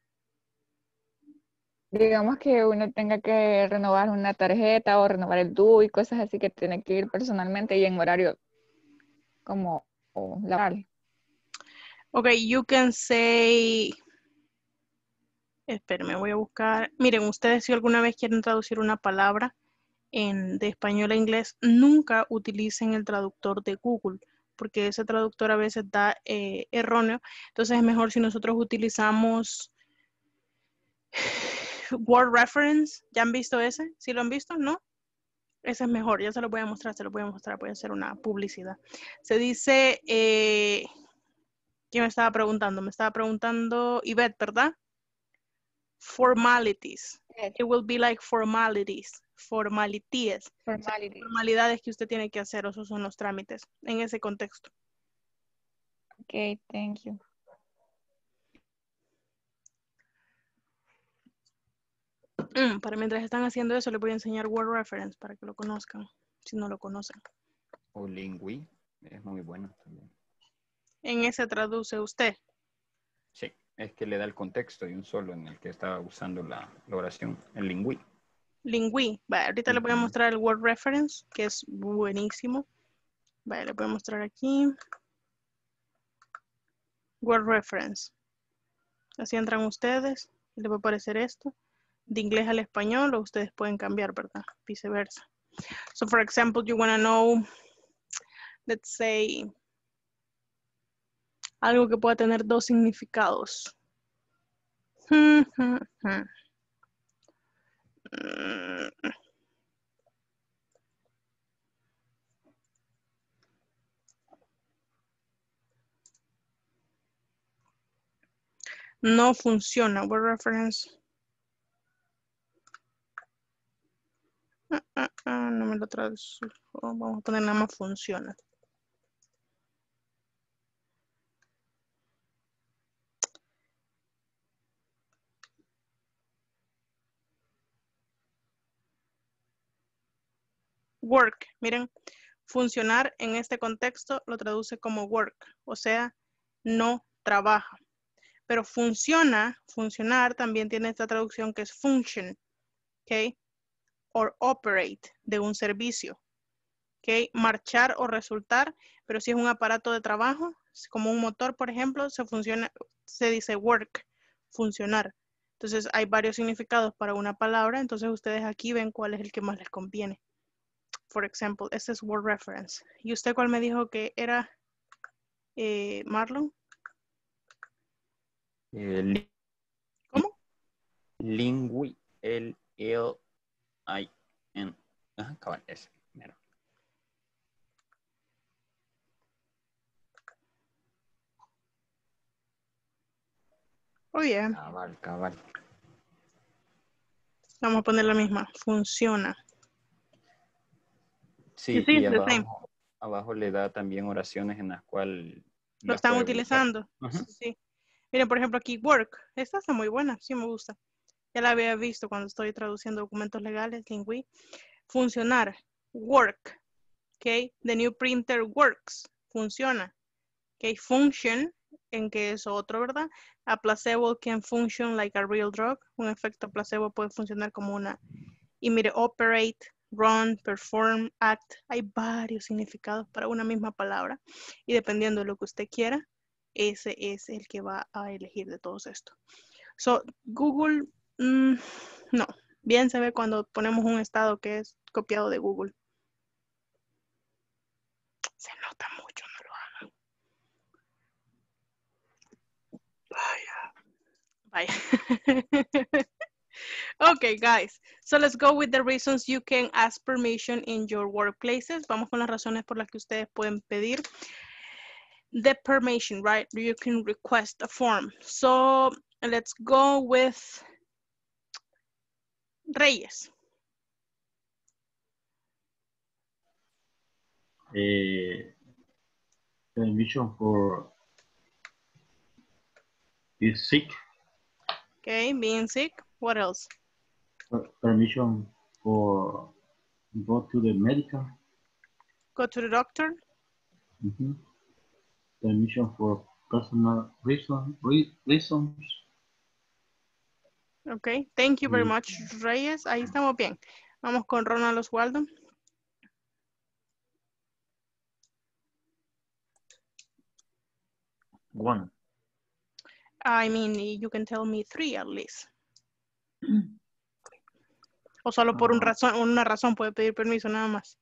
S16: Digamos que uno tenga que renovar una tarjeta o renovar el DU y cosas así que tiene que ir personalmente y en horario como laboral.
S1: Okay, you can say... Espérenme, voy a buscar. Miren, ustedes si alguna vez quieren traducir una palabra de español a inglés, nunca utilicen el traductor de Google, porque ese traductor a veces da erróneo. Entonces es mejor si nosotros utilizamos Word Reference. ¿Ya han visto ese? ¿Sí lo han visto? ¿No? Ese es mejor. Ya se lo voy a mostrar, Voy a hacer una publicidad. Se dice... ¿quién me estaba preguntando? Me estaba preguntando Ivette, ¿verdad? Formalities. It will be like formalities. Formalities. Formalidades que usted tiene que hacer, esos son los trámites en ese contexto.
S16: Ok, thank you.
S1: Para mientras están haciendo eso, les voy a enseñar Word Reference para que lo conozcan, si no lo conocen.
S9: O Lingui, es muy bueno también.
S1: En ese traduce usted.
S9: Sí, es que le da el contexto y un solo en el que está usando la oración, el Lingui.
S1: Lingui. Vale, ahorita les voy a mostrar el Word Reference, que es buenísimo. Vale, les voy a mostrar aquí. Word Reference. Así entran ustedes y les va a aparecer esto. De inglés al español, o ustedes pueden cambiar, ¿verdad? Viceversa. So, for example, you want to know, let's say, algo que pueda tener 2 significados. No funciona. Word Reference. No me lo traduce. Vamos a poner nada más funciona. Work. Miren, funcionar en este contexto lo traduce como work. O sea, no trabaja. Pero funcionar también tiene esta traducción que es function. ¿Ok? or operate de un servicio. Okay. Marchar o resultar, pero si es un aparato de trabajo, como un motor, por ejemplo, se dice work, funcionar. Entonces hay varios significados para una palabra, entonces ustedes aquí ven cuál es el que más les conviene. Por ejemplo, este es word reference. ¿Y usted cuál me dijo que era, Marlon? ¿Cómo?
S9: Lingui, L-L-I-N. Ajá, cabal, ese. Mira.
S1: Oh, yeah.
S9: Cabal.
S1: Vamos a poner la misma. Funciona.
S9: Sí,
S1: Sí,
S9: y abajo le da también oraciones en las cuales
S1: lo están utilizando. Sí. Miren, por ejemplo, aquí work. Esta está muy buena, sí me gusta. Ya la había visto cuando estoy traduciendo documentos legales, Lingui. Funcionar, work. Okay. The new printer works. Funciona. Okay. Function, en que es otro, ¿verdad? A placebo can function like a real drug. Un efecto placebo puede funcionar como una. Y mire, operate, run, perform, act. Hay varios significados para una misma palabra. Y dependiendo de lo que usted quiera, ese es el que va a elegir de todos estos. So, Google, no. Bien se ve cuando ponemos un estado que es copiado de Google. Se nota mucho, no lo hagan. Vaya. Okay, guys. So let's go with the reasons you can ask permission in your workplaces. Vamos con las razones por las que ustedes pueden pedir the permission, right? You can request a form. So let's go with Reyes.
S3: Permission for is sick.
S1: Okay, being sick. What else?
S3: Permission for go to the medical.
S1: Go to the doctor.
S3: Permission for personal reasons.
S1: Okay, thank you very much, Reyes. Ahí estamos bien. Vamos con Ronald Oswaldo.
S13: One.
S1: I mean, you can tell me 3 at least. O solo por una razón puede pedir permiso nada más.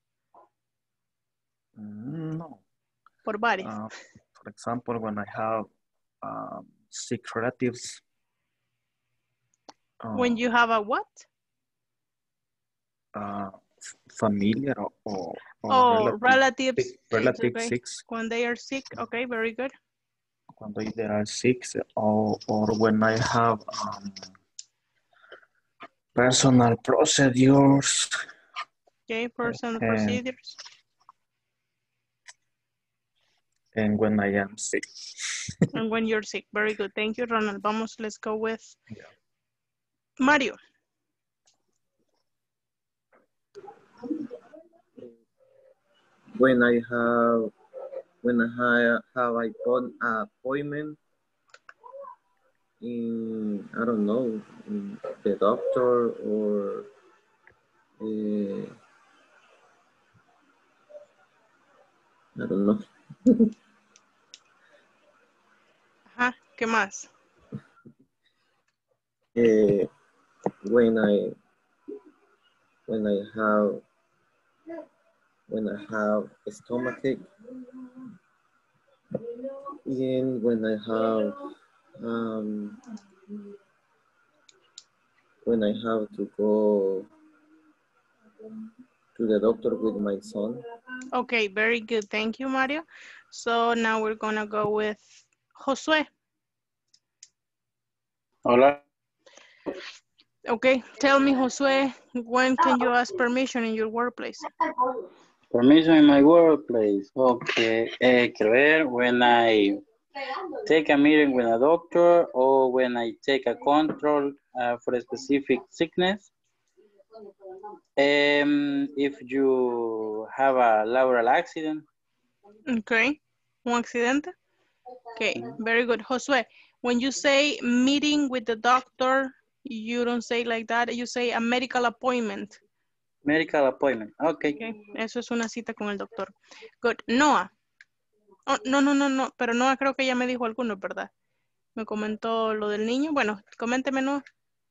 S13: No.
S1: Por varios.
S13: For example, when I have sick relatives.
S1: When you have a what?
S13: Familiar or
S1: relatives.
S13: Relatives
S1: okay.
S13: sick.
S1: When they are sick, okay, very good.
S13: When they are sick, or when I have personal procedures.
S1: Okay, personal procedures.
S13: And when I am sick.
S1: And when you're sick, very good. Thank you, Ronald. Vamos, let's go with Mario.
S8: When I have an appointment in, I don't know, in the doctor or I don't know.
S1: Ajá, ¿qué más?
S8: When I have a stomachache, and when I have to go to the doctor with my son.
S1: Okay, very good. Thank you, Mario. So now we're gonna go with Josué.
S7: Hola.
S1: Okay, tell me, Josué, when can you ask permission in your workplace?
S7: Permission in my workplace. Okay. Quiero ver, when I take a meeting with a doctor or when I take a control for a specific sickness. If you have a laboral accident.
S1: Okay, un accidente. Okay, very good. Josué, when you say meeting with the doctor, you don't say like that. You say a medical appointment.
S7: Medical appointment. Okay.
S1: Okay. Eso es una cita con el doctor. Good. Noah. Oh, no. Pero Noah creo que ya me dijo alguno, ¿verdad? Me comentó lo del niño. Bueno, coménteme, Noah.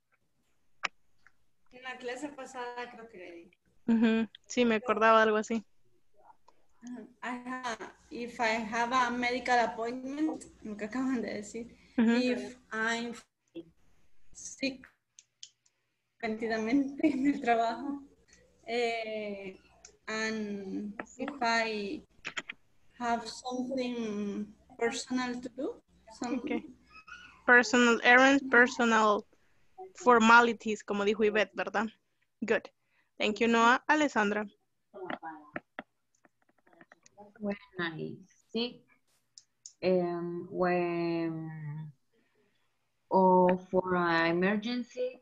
S15: En la clase pasada creo que le di.
S1: Sí, me acordaba de algo así.
S15: If I have a medical appointment, lo que acaban de decir. If I'm sick, repetidamente en el trabajo. And if I have something personal to do.
S1: Okay. Personal errands, personal formalities, como dijo Ivette, ¿verdad? Good. Thank you, Noah. Alessandra.
S10: When I sick, or for an emergency.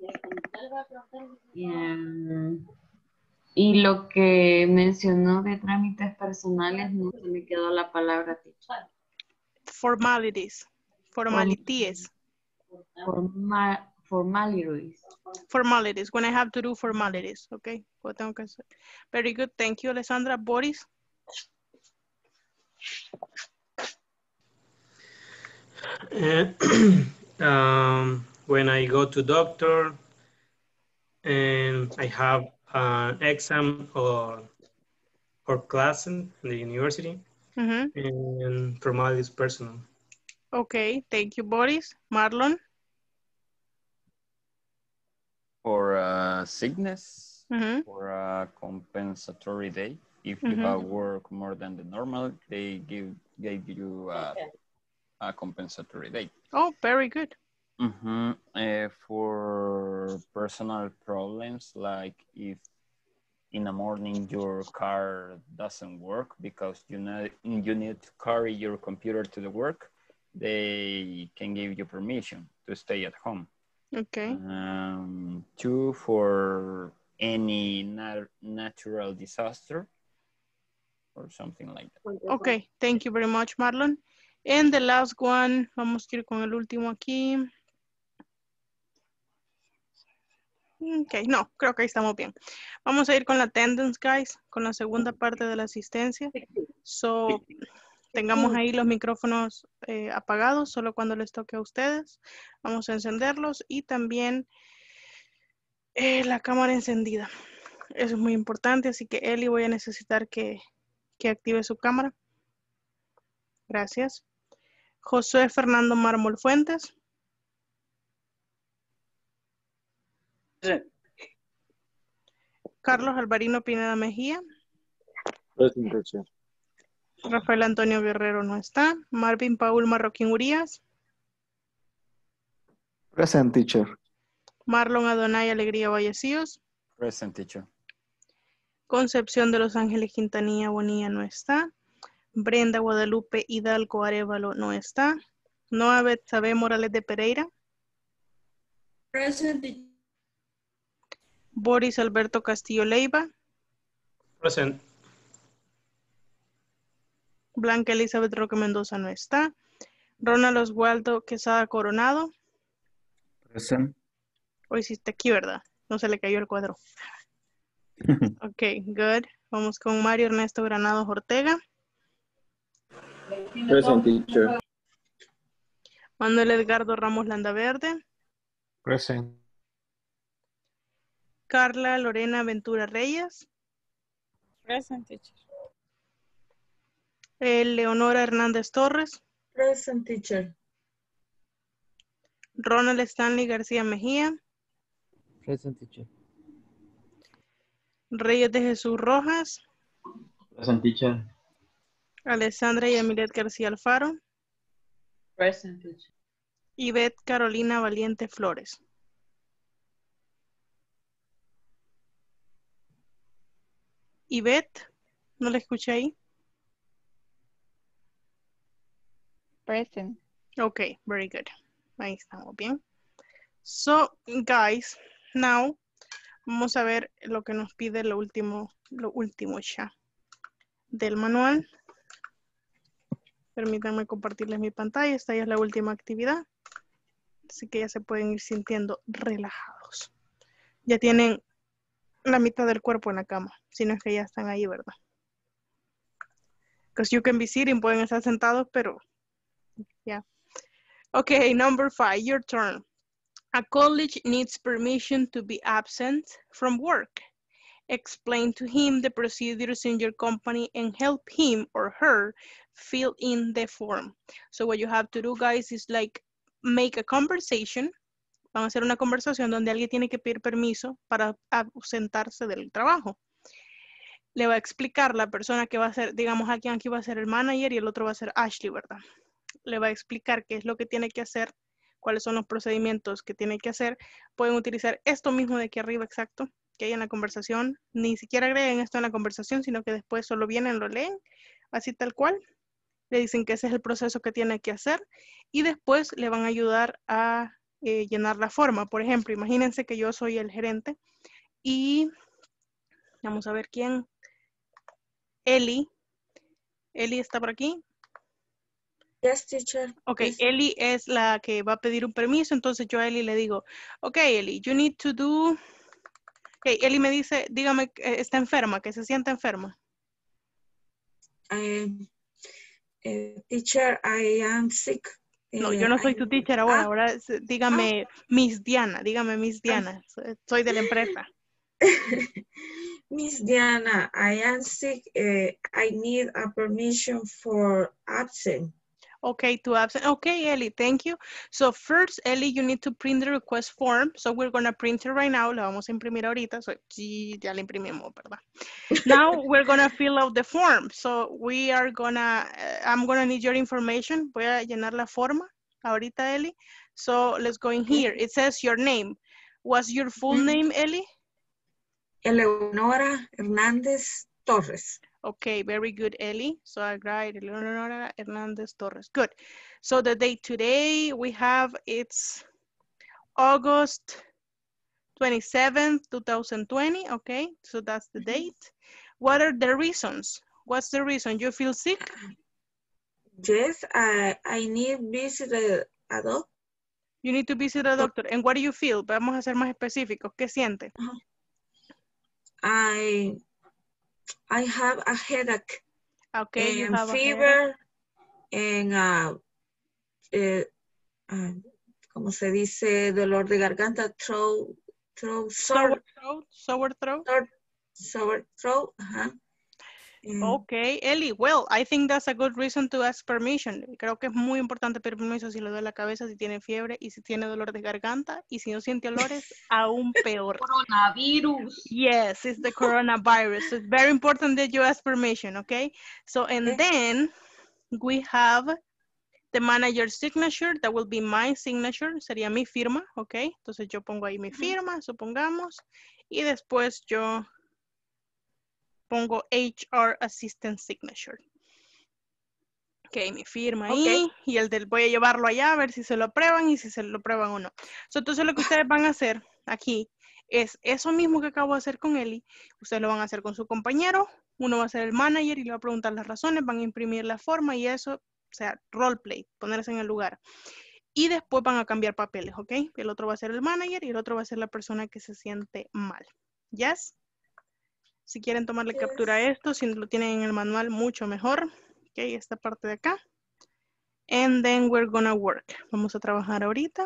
S10: Y lo que mencionó de trámites personales, no se me quedó la palabra teacher.
S1: Formalities. Formalities.
S10: Formalities.
S1: Formalities. When I have to do formalities. Okay. Lo tengo que hacer. Very good. Thank you, Alessandra. Boris.
S12: When I go to doctor and I have an exam or class in the university, and formalities personal.
S1: Okay, thank you, Boris. Marlon?
S9: For sickness, for a compensatory day. If you have worked more than the normal, they gave you a compensatory day.
S1: Oh, very good.
S9: For personal problems, like if in the morning your car doesn't work because you need to carry your computer to the work, they can give you permission to stay at home.
S1: Okay.
S9: 2, for any natural disaster or something like that.
S1: Okay, thank you very much, Marlon. And the last one, vamos a ir con el último aquí. Ok, no, creo que ahí estamos bien. Vamos a ir con la attendance, guys, con la segunda parte de la asistencia. So, tengamos ahí los micrófonos apagados, solo cuando les toque a ustedes. Vamos a encenderlos y también la cámara encendida. Eso es muy importante, así que Eli, voy a necesitar que active su cámara. Gracias. Josué Fernando Mármol Fuentes.
S7: Sí.
S1: Carlos Alvarino Pineda Mejía.
S2: Present, teacher.
S1: Rafael Antonio Guerrero no está. Marvin Paul Marroquín Urias.
S6: Present, teacher.
S1: Marlon Adonai Alegría Vallecillos.
S9: Present, teacher.
S1: Concepción de Los Ángeles Quintanilla Bonilla no está. Brenda Guadalupe Hidalgo Arevalo no está. Noa Betsabe Morales de Pereira.
S15: Present.
S1: Boris Alberto Castillo Leiva.
S12: Present.
S1: Blanca Elizabeth Roque Mendoza no está. Ronald Oswaldo Quesada Coronado.
S13: Present.
S1: Hoy sí está aquí, ¿verdad? No se le cayó el cuadro. Ok, good. Vamos con Mario Ernesto Granados Ortega.
S8: Present, teacher.
S1: Manuel Edgardo Ramos Landaverde.
S14: Present.
S1: Carla Lorena Ventura Reyes.
S5: Present, teacher.
S1: Leonora Hernández Torres.
S11: Present, teacher.
S1: Ronald Stanley García Mejía.
S13: Present, teacher.
S1: Reyes de Jesús Rojas.
S3: Present, teacher.
S1: Alessandra Yamilet García Alfaro.
S10: Present, teacher.
S1: Ivette Carolina Valiente Flores. Ivette, ¿no la escuché ahí?
S16: Present.
S1: Okay, very good. Ahí estamos bien. So, guys, now vamos a ver lo que nos pide lo último ya del manual. Permítanme compartirles mi pantalla. Esta ya es la última actividad. Así que ya se pueden ir sintiendo relajados. Ya tienen la mitad del cuerpo en la cama, si no es que ya están ahí, ¿verdad? Because you can be sitting, pueden estar sentados, pero yeah. Okay, number 5, your turn. A colleague needs permission to be absent from work. Explain to him the procedures in your company and help him or her fill in the form. So what you have to do, guys, is like make a conversation. Van a hacer una conversación donde alguien tiene que pedir permiso para ausentarse del trabajo. Le va a explicar la persona que va a ser, digamos, aquí va a ser el manager y el otro va a ser Ashley, ¿verdad? Le va a explicar qué es lo que tiene que hacer, cuáles son los procedimientos que tiene que hacer. Pueden utilizar esto mismo de aquí arriba, exacto, que hay en la conversación. Ni siquiera agreguen esto en la conversación, sino que después solo vienen, lo leen, así tal cual. Le dicen que ese es el proceso que tiene que hacer y después le van a ayudar a llenar la forma. Por ejemplo, imagínense que yo soy el gerente y vamos a ver quién. Eli. Eli está por aquí.
S11: Yes, teacher.
S1: Ok, Eli es la que va a pedir un permiso, entonces yo a Eli le digo, ok, Eli, you need to do... Ok, Eli me dice, dígame, está enferma, que se siente enferma.
S11: Teacher, I am sick.
S1: No, yo no soy tu teacher ahora, ahora dígame Miss Diana, soy de la empresa.
S11: Miss Diana, I am sick. I need a permission for absent.
S1: Okay, to absent. Okay, Ellie, thank you. So first, Ellie, you need to print the request form. So we're going to print it right now. La vamos a imprimir ahorita. So, sí, ya la imprimimos, ¿verdad? Now we're going to fill out the form. So we are going to, I'm going to need your information. Voy a llenar la forma ahorita, Ellie. So let's go in here. It says your name. What's your full name, Ellie?
S11: Eleonora Hernández Torres.
S1: Okay, very good, Ellie. So I write Eleonora Hernandez Torres. Good. So the date today we have, it's August 27th, 2020. Okay, so that's the date. What are the reasons? What's the reason? You feel sick?
S11: Yes, I need to visit a doctor.
S1: You need to visit a doctor. And what do you feel? Vamos a ser más específicos. ¿Qué siente?
S11: I have a headache.
S1: Okay, you have
S11: fever and ¿cómo se dice? Dolor de garganta,
S1: sore throat. Okay, Ellie, well, I think that's a good reason to ask permission. Creo que es muy importante pedir permiso si le duele la cabeza, si tiene fiebre y si tiene dolor de garganta y si no siente olores, aún peor.
S10: Coronavirus.
S1: Yes, it's the coronavirus. So it's very important that you ask permission, okay? So, and then we have the manager's signature. That will be my signature. Sería mi firma, okay? Entonces yo pongo ahí mi firma, supongamos, y después yo pongo HR Assistant Signature. Ok, mi firma ahí y el del voy a llevarlo allá a ver si se lo aprueban y si se lo aprueban o no. So, entonces lo que ustedes van a hacer aquí es eso mismo que acabo de hacer con Eli. Ustedes lo van a hacer con su compañero. Uno va a ser el manager y le va a preguntar las razones, van a imprimir la forma y eso, o sea, roleplay, ponerse en el lugar. Y después van a cambiar papeles, ¿ok? El otro va a ser el manager y el otro va a ser la persona que se siente mal. ¿Yes? Si quieren tomarle captura a esto, si lo tienen en el manual, mucho mejor. Ok, esta parte de acá. And then we're gonna work. Vamos a trabajar ahorita.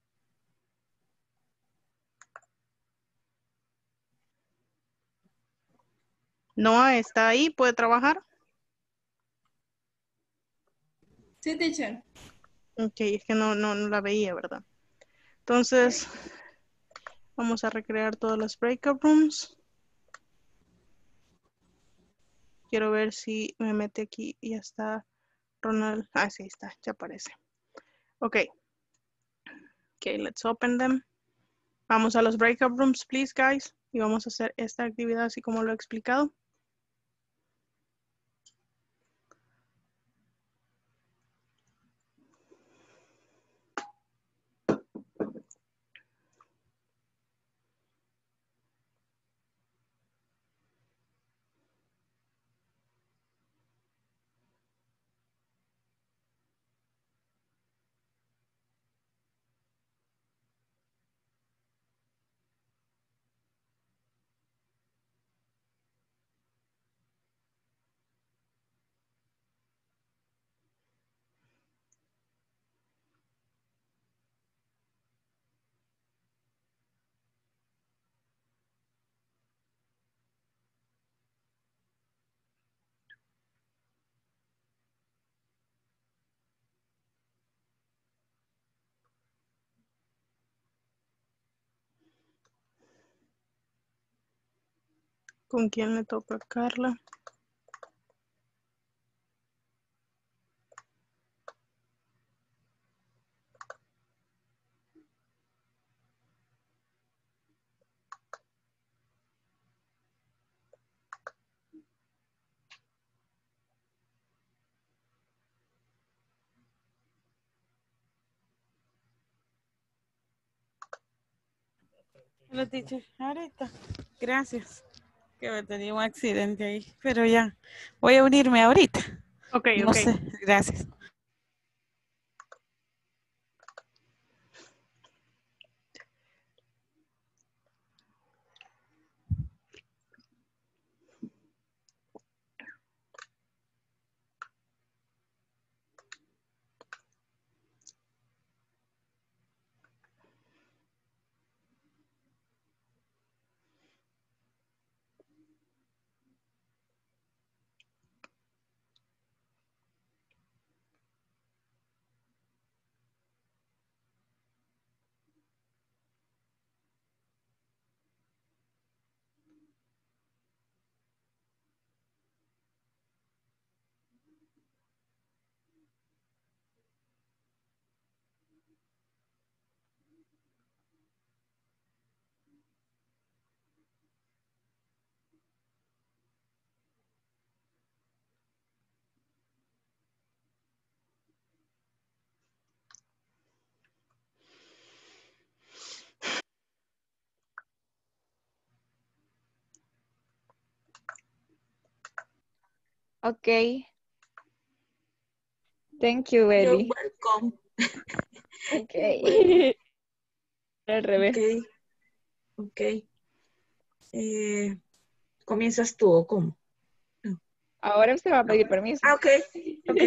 S1: Noah, ¿está ahí? ¿Puede trabajar?
S15: Sí, teacher.
S1: Ok, es que no la veía, ¿verdad? Entonces, vamos a recrear todas las breakout rooms. Quiero ver si me mete aquí y ya está Ronald. Ah, sí, está, ya aparece. Ok. Ok, let's open them. Vamos a los breakout rooms, please, guys. Y vamos a hacer esta actividad así como lo he explicado. ¿Con quién le toca a Carla?
S5: Hola, teacher. Ahorita. Gracias. Que me tenía un accidente ahí. Pero ya. Voy a unirme ahorita.
S1: Ok,
S5: No
S1: ok.
S5: sé. Gracias.
S16: Okay. Thank you,
S11: You're
S16: Eli.
S11: welcome.
S16: Okay. Al revés.
S11: Ok, ok. ¿Comienzas tú o cómo?
S16: Ahora usted va a pedir permiso.
S11: Ah, ok, ok.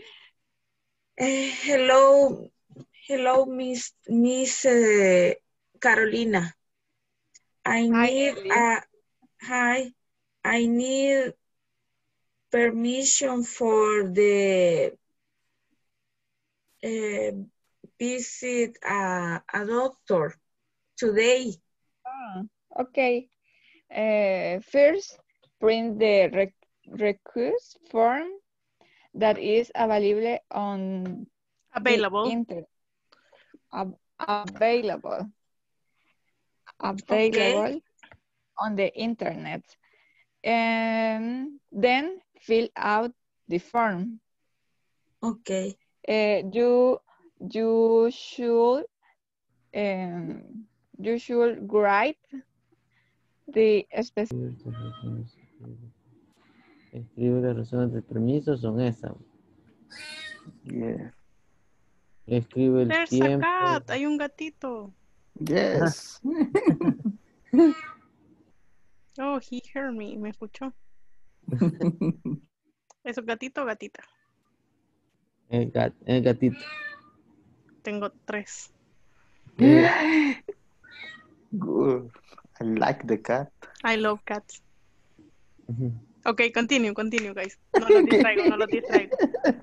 S11: Hello, Miss Carolina. I
S16: Hi,
S11: need
S16: Eli.
S11: hi. I need permission for the visit a doctor today.
S16: Okay. First, print the request form that is available on
S1: Available.
S16: the internet. Available
S11: Okay.
S16: on the internet. And then fill out the form.
S11: Okay.
S16: You should write the specific.
S17: Escribe las razones de permiso, son esas.
S6: Yeah.
S17: Escribe el
S1: There's a
S17: tiempo.
S1: cat. Hay un gatito.
S6: Yes.
S1: Oh, he heard me. Me escuchó. ¿Es un gatito o gatita?
S17: El gatito.
S1: Tengo 3.
S6: Good. I like the cat.
S1: I love cats. Ok, continue, guys. No los distraigo.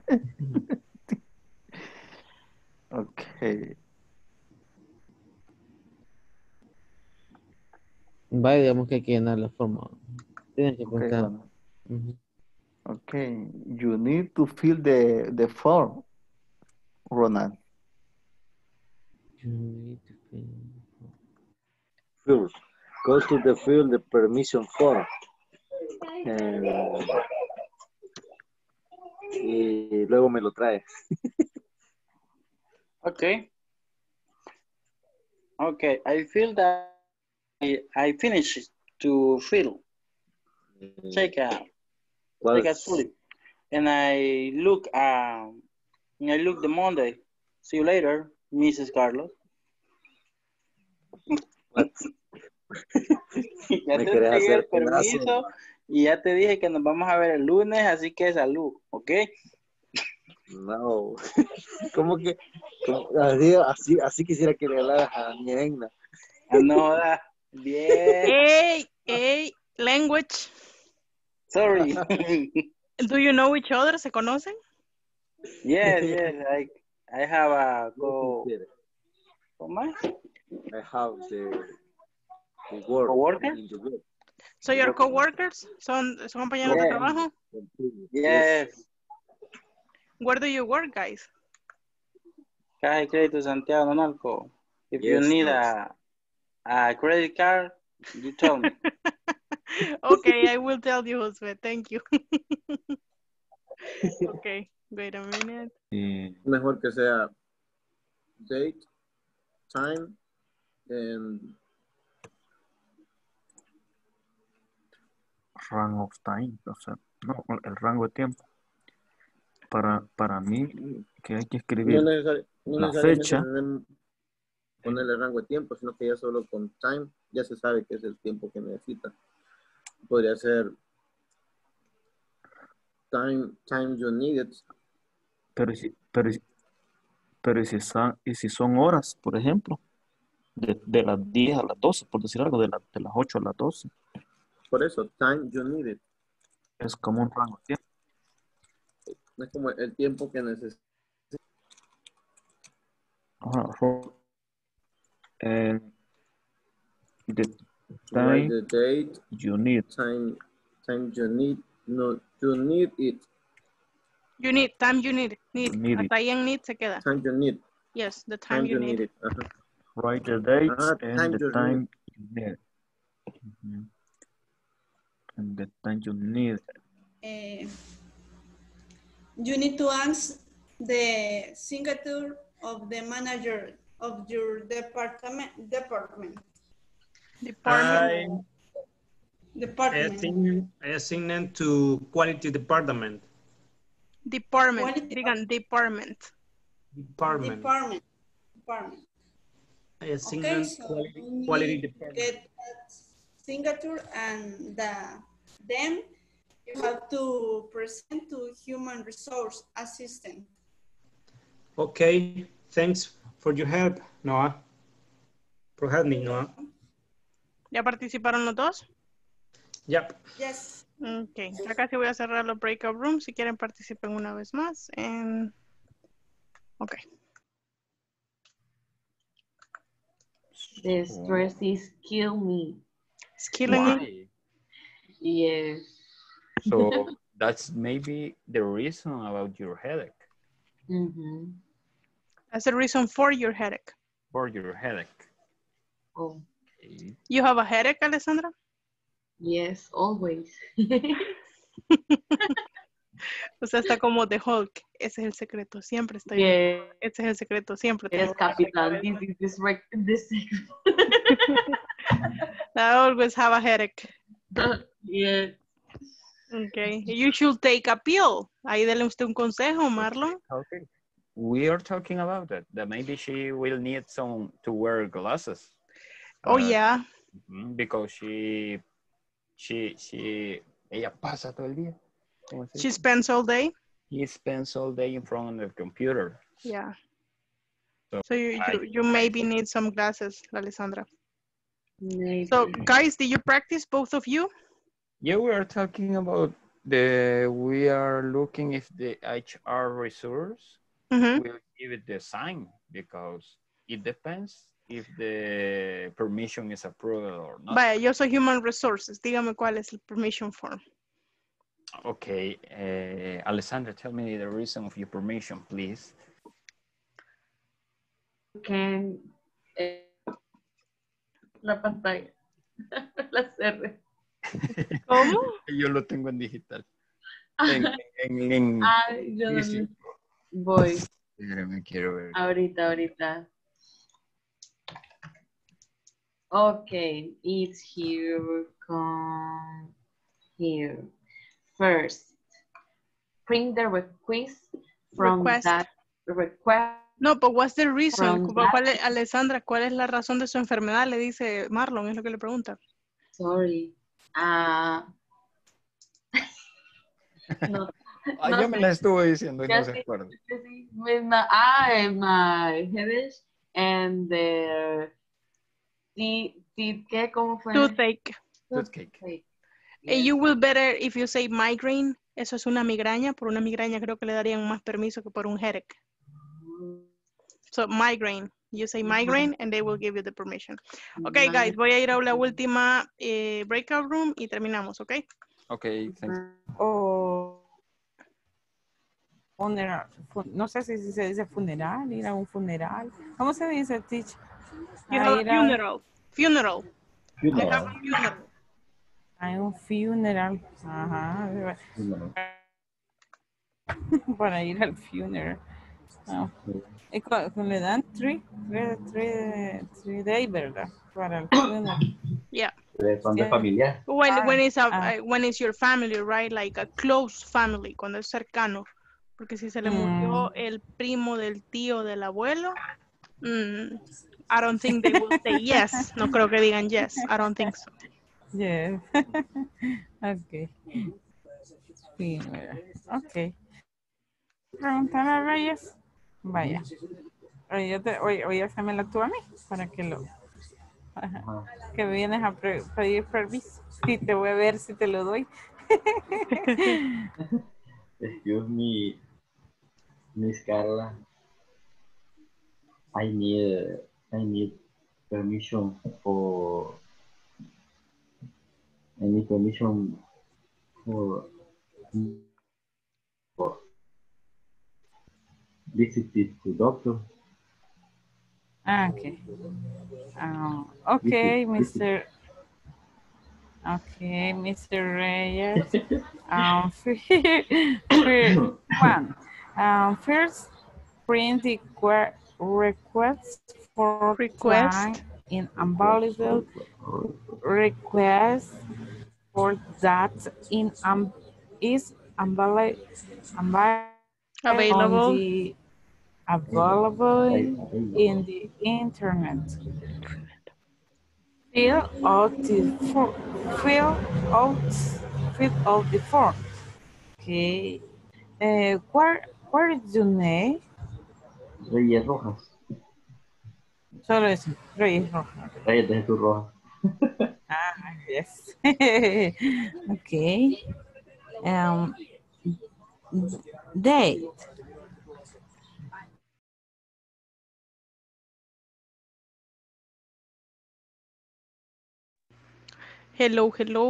S6: Okay.
S17: Vaya, digamos que hay que llenar la forma. Tienen que
S6: Okay,
S17: contar.
S6: bueno. Okay. You need to fill the form, Ronald.
S17: You need to fill.
S2: First, go to the field, the permission form. Y luego me lo trae.
S7: Okay. Okay, I feel that I finished to fill. Check out fully. And I look the Monday. See you later, Mrs. Carlos. Ya te entregué el permiso y ya te dije que nos vamos a ver el lunes, así que salud, ¿ok?
S2: No. ¿Cómo que? Así quisiera que le hablaras a mi Egna.
S7: No jodas. Bien.
S1: Hey, language.
S7: Sorry.
S1: Do you know each other? ¿Se conocen?
S7: Yes. I have a go. ¿Cómo es?
S2: I have the work
S7: coworker?
S2: in the group.
S1: So your coworkers, son compañeros de trabajo?
S7: Yes.
S1: Where do you work, guys?
S7: Caja Crédito Santiago Nonalco. If you need a credit card, you tell me.
S1: Okay, I will tell you, José. Thank you. Okay, wait a minute.
S8: Mejor que sea date, time, and
S13: rank of time, o sea, no, el rango de tiempo. Para mí, que hay que escribir
S8: no
S13: la
S8: necesariamente
S13: fecha.
S8: Ponerle rango de tiempo, sino que ya solo con time ya se sabe que es el tiempo que necesita. Podría ser time you need it.
S13: Pero si son horas, por ejemplo, de las 10 a las 12, por decir algo, de las 8 a las 12.
S8: Por eso, time you need it.
S13: Es como un rango de tiempo.
S8: Es como el tiempo que necesita.
S13: The
S8: Write
S13: time
S8: the date
S13: you need.
S8: Time you need. No, you need it.
S1: You need, time you need.
S13: Need
S1: Hasta ahí en need se queda.
S8: Time you need.
S1: Yes, the time you need.
S8: it.
S13: Write the dates and the time you need. And the time you need.
S15: You need to ask the signature of the manager of your department.
S12: I assign them to quality department.
S1: Department. Digan department.
S15: Department.
S12: I assign them quality department.
S15: Get that signature and then you have to present to human resource assistant.
S12: Okay, thanks for your help, Noah. For helping me, Noah.
S1: ¿Ya participaron los dos?
S12: Yep.
S15: Yes.
S1: Okay, ya casi voy a cerrar los breakout rooms. Si quieren participen una vez más. Okay.
S10: The stress is killing me.
S1: It's killing
S9: Why?
S1: me?
S10: Yes.
S9: So that's maybe the reason about your headache.
S10: Mm-hmm.
S1: That's the reason for your headache.
S9: For your headache.
S10: Oh.
S9: Okay.
S1: You have a headache, Alessandra?
S10: Yes, always.
S1: O sea, está como The Hulk. Ese es el secreto. Siempre estoy.
S10: Yeah.
S1: Ese es el secreto. Siempre.
S10: Yes, Capital. This
S1: I always have a headache.
S10: Yeah.
S1: Okay. You should take a pill. Ahí dele usted un consejo, Marlon.
S9: Okay. We are talking about that maybe she will need to wear glasses.
S1: Oh, yeah.
S9: Because ella pasa todo el día.
S1: She spends all day?
S9: He spends all day in front of the computer.
S1: Yeah. So you maybe need some glasses, Alessandra.
S10: Maybe.
S1: So guys, did you practice, both of you?
S9: Yeah, we are talking about we are looking if the HR resource will give it the sign, because it depends if the permission is approved or not.
S1: Vaya, yo soy Human Resources. Dígame cuál es el permission form.
S9: Okay, Alessandra, tell me the reason of your permission, please.
S10: Can la pantalla. La cerré.
S1: ¿Cómo?
S9: Yo lo tengo en digital.
S10: Ay, yo no voy.
S9: Me quiero ver.
S10: Ahorita. Okay, it's here. Come here. First, print the request from that request.
S1: No, but what's the reason? Alessandra, ¿cuál es la razón de su enfermedad? Le dice Marlon, es lo que le pregunta.
S10: Sorry. No,
S9: yo me la estuve diciendo y no se acuerda.
S10: With my headache and the ¿qué? ¿Cómo fue?
S1: Toothache.
S10: Toothache.
S1: You will better if you say migraine. Eso es una migraña. Por una migraña creo que le darían más permiso que por un headache. So migraine. You say migraine and they will give you the permission. Okay, guys, voy a ir a la última breakout room y terminamos, okay?
S9: Okay, thanks.
S5: Funeral. No sé si se dice funeral, ir a un funeral. ¿Cómo se dice, teacher?
S1: You have a funeral. Funeral. I have a funeral.
S5: Hay un funeral. Ajá. Para ir al funeral. No. Y le dan three days, ¿verdad? Para el funeral.
S1: Yeah.
S3: Cuando es familiar.
S1: When it's your family, right? Like a close family, cuando es cercano. Porque si se le murió el primo del tío del abuelo, I don't think they will say yes. No creo que digan yes. I don't think so.
S5: Yeah. Okay. Sí, okay. Preguntar a Reyes. Vaya. Oye, hacémela tú a mí para que que vienes a pedir permiso. Y te voy a ver si te lo doy.
S3: Excuse me, Miss Carla. I need permission for visit to doctor.
S5: Okay. Okay, Mr. Okay, Mr. Reyes. First, print the request for client in available request for that is available in the internet. Fill out the form. Okay. Where is your name?
S3: Reyes Rojas.
S5: Solo eso, Reyes Rojas.
S3: Reyes de Jesús Rojas.
S5: Yes. Okay. Date.
S1: Hello.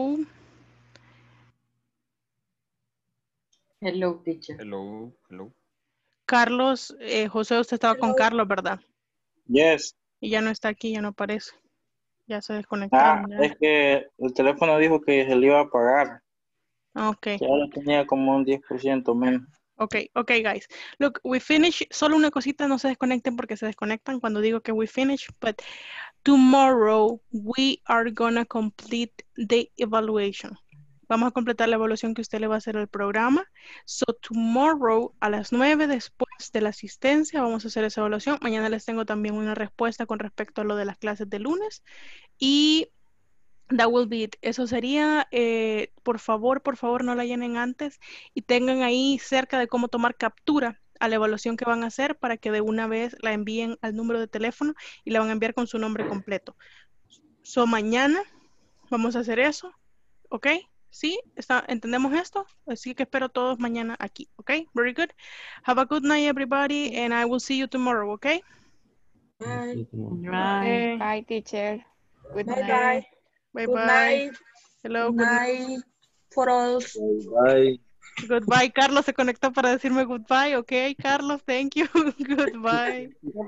S10: Hello, teacher.
S9: Hello.
S1: Carlos, José, usted estaba con Carlos, ¿verdad?
S7: Yes.
S1: Y ya no está aquí, ya no aparece. Ya se desconectaron.
S7: Es que el teléfono dijo que se le iba a apagar.
S1: Okay.
S7: Ya lo tenía como un 10% menos.
S1: Okay, guys. Look, we finish. Solo una cosita, no se desconecten porque se desconectan cuando digo que we finish. But tomorrow we are gonna complete the evaluation. Vamos a completar la evaluación que usted le va a hacer al programa. So tomorrow a las 9 después de la asistencia vamos a hacer esa evaluación. Mañana les tengo también una respuesta con respecto a lo de las clases de lunes. Y that will be it. Eso sería, por favor, no la llenen antes y tengan ahí cerca de cómo tomar captura a la evaluación que van a hacer para que de una vez la envíen al número de teléfono y la van a enviar con su nombre completo. So mañana vamos a hacer eso, ¿ok? ¿Sí? ¿Entendemos esto? Así que espero todos mañana aquí, ¿ok? Very good. Have a good night, everybody, and I will see you tomorrow, ¿ok?
S11: Bye.
S16: Bye. Bye, teacher. Good
S11: Bye,
S16: night.
S11: bye.
S1: Bye,
S11: Good
S1: bye.
S11: night.
S1: Hello,
S11: Good
S1: good
S11: night for all.
S2: Bye.
S1: Goodbye. Carlos se conectó para decirme goodbye, ¿ok? Carlos, thank you. Goodbye.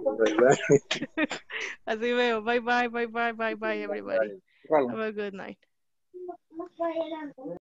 S1: Así veo. Bye, everybody. Have a good night.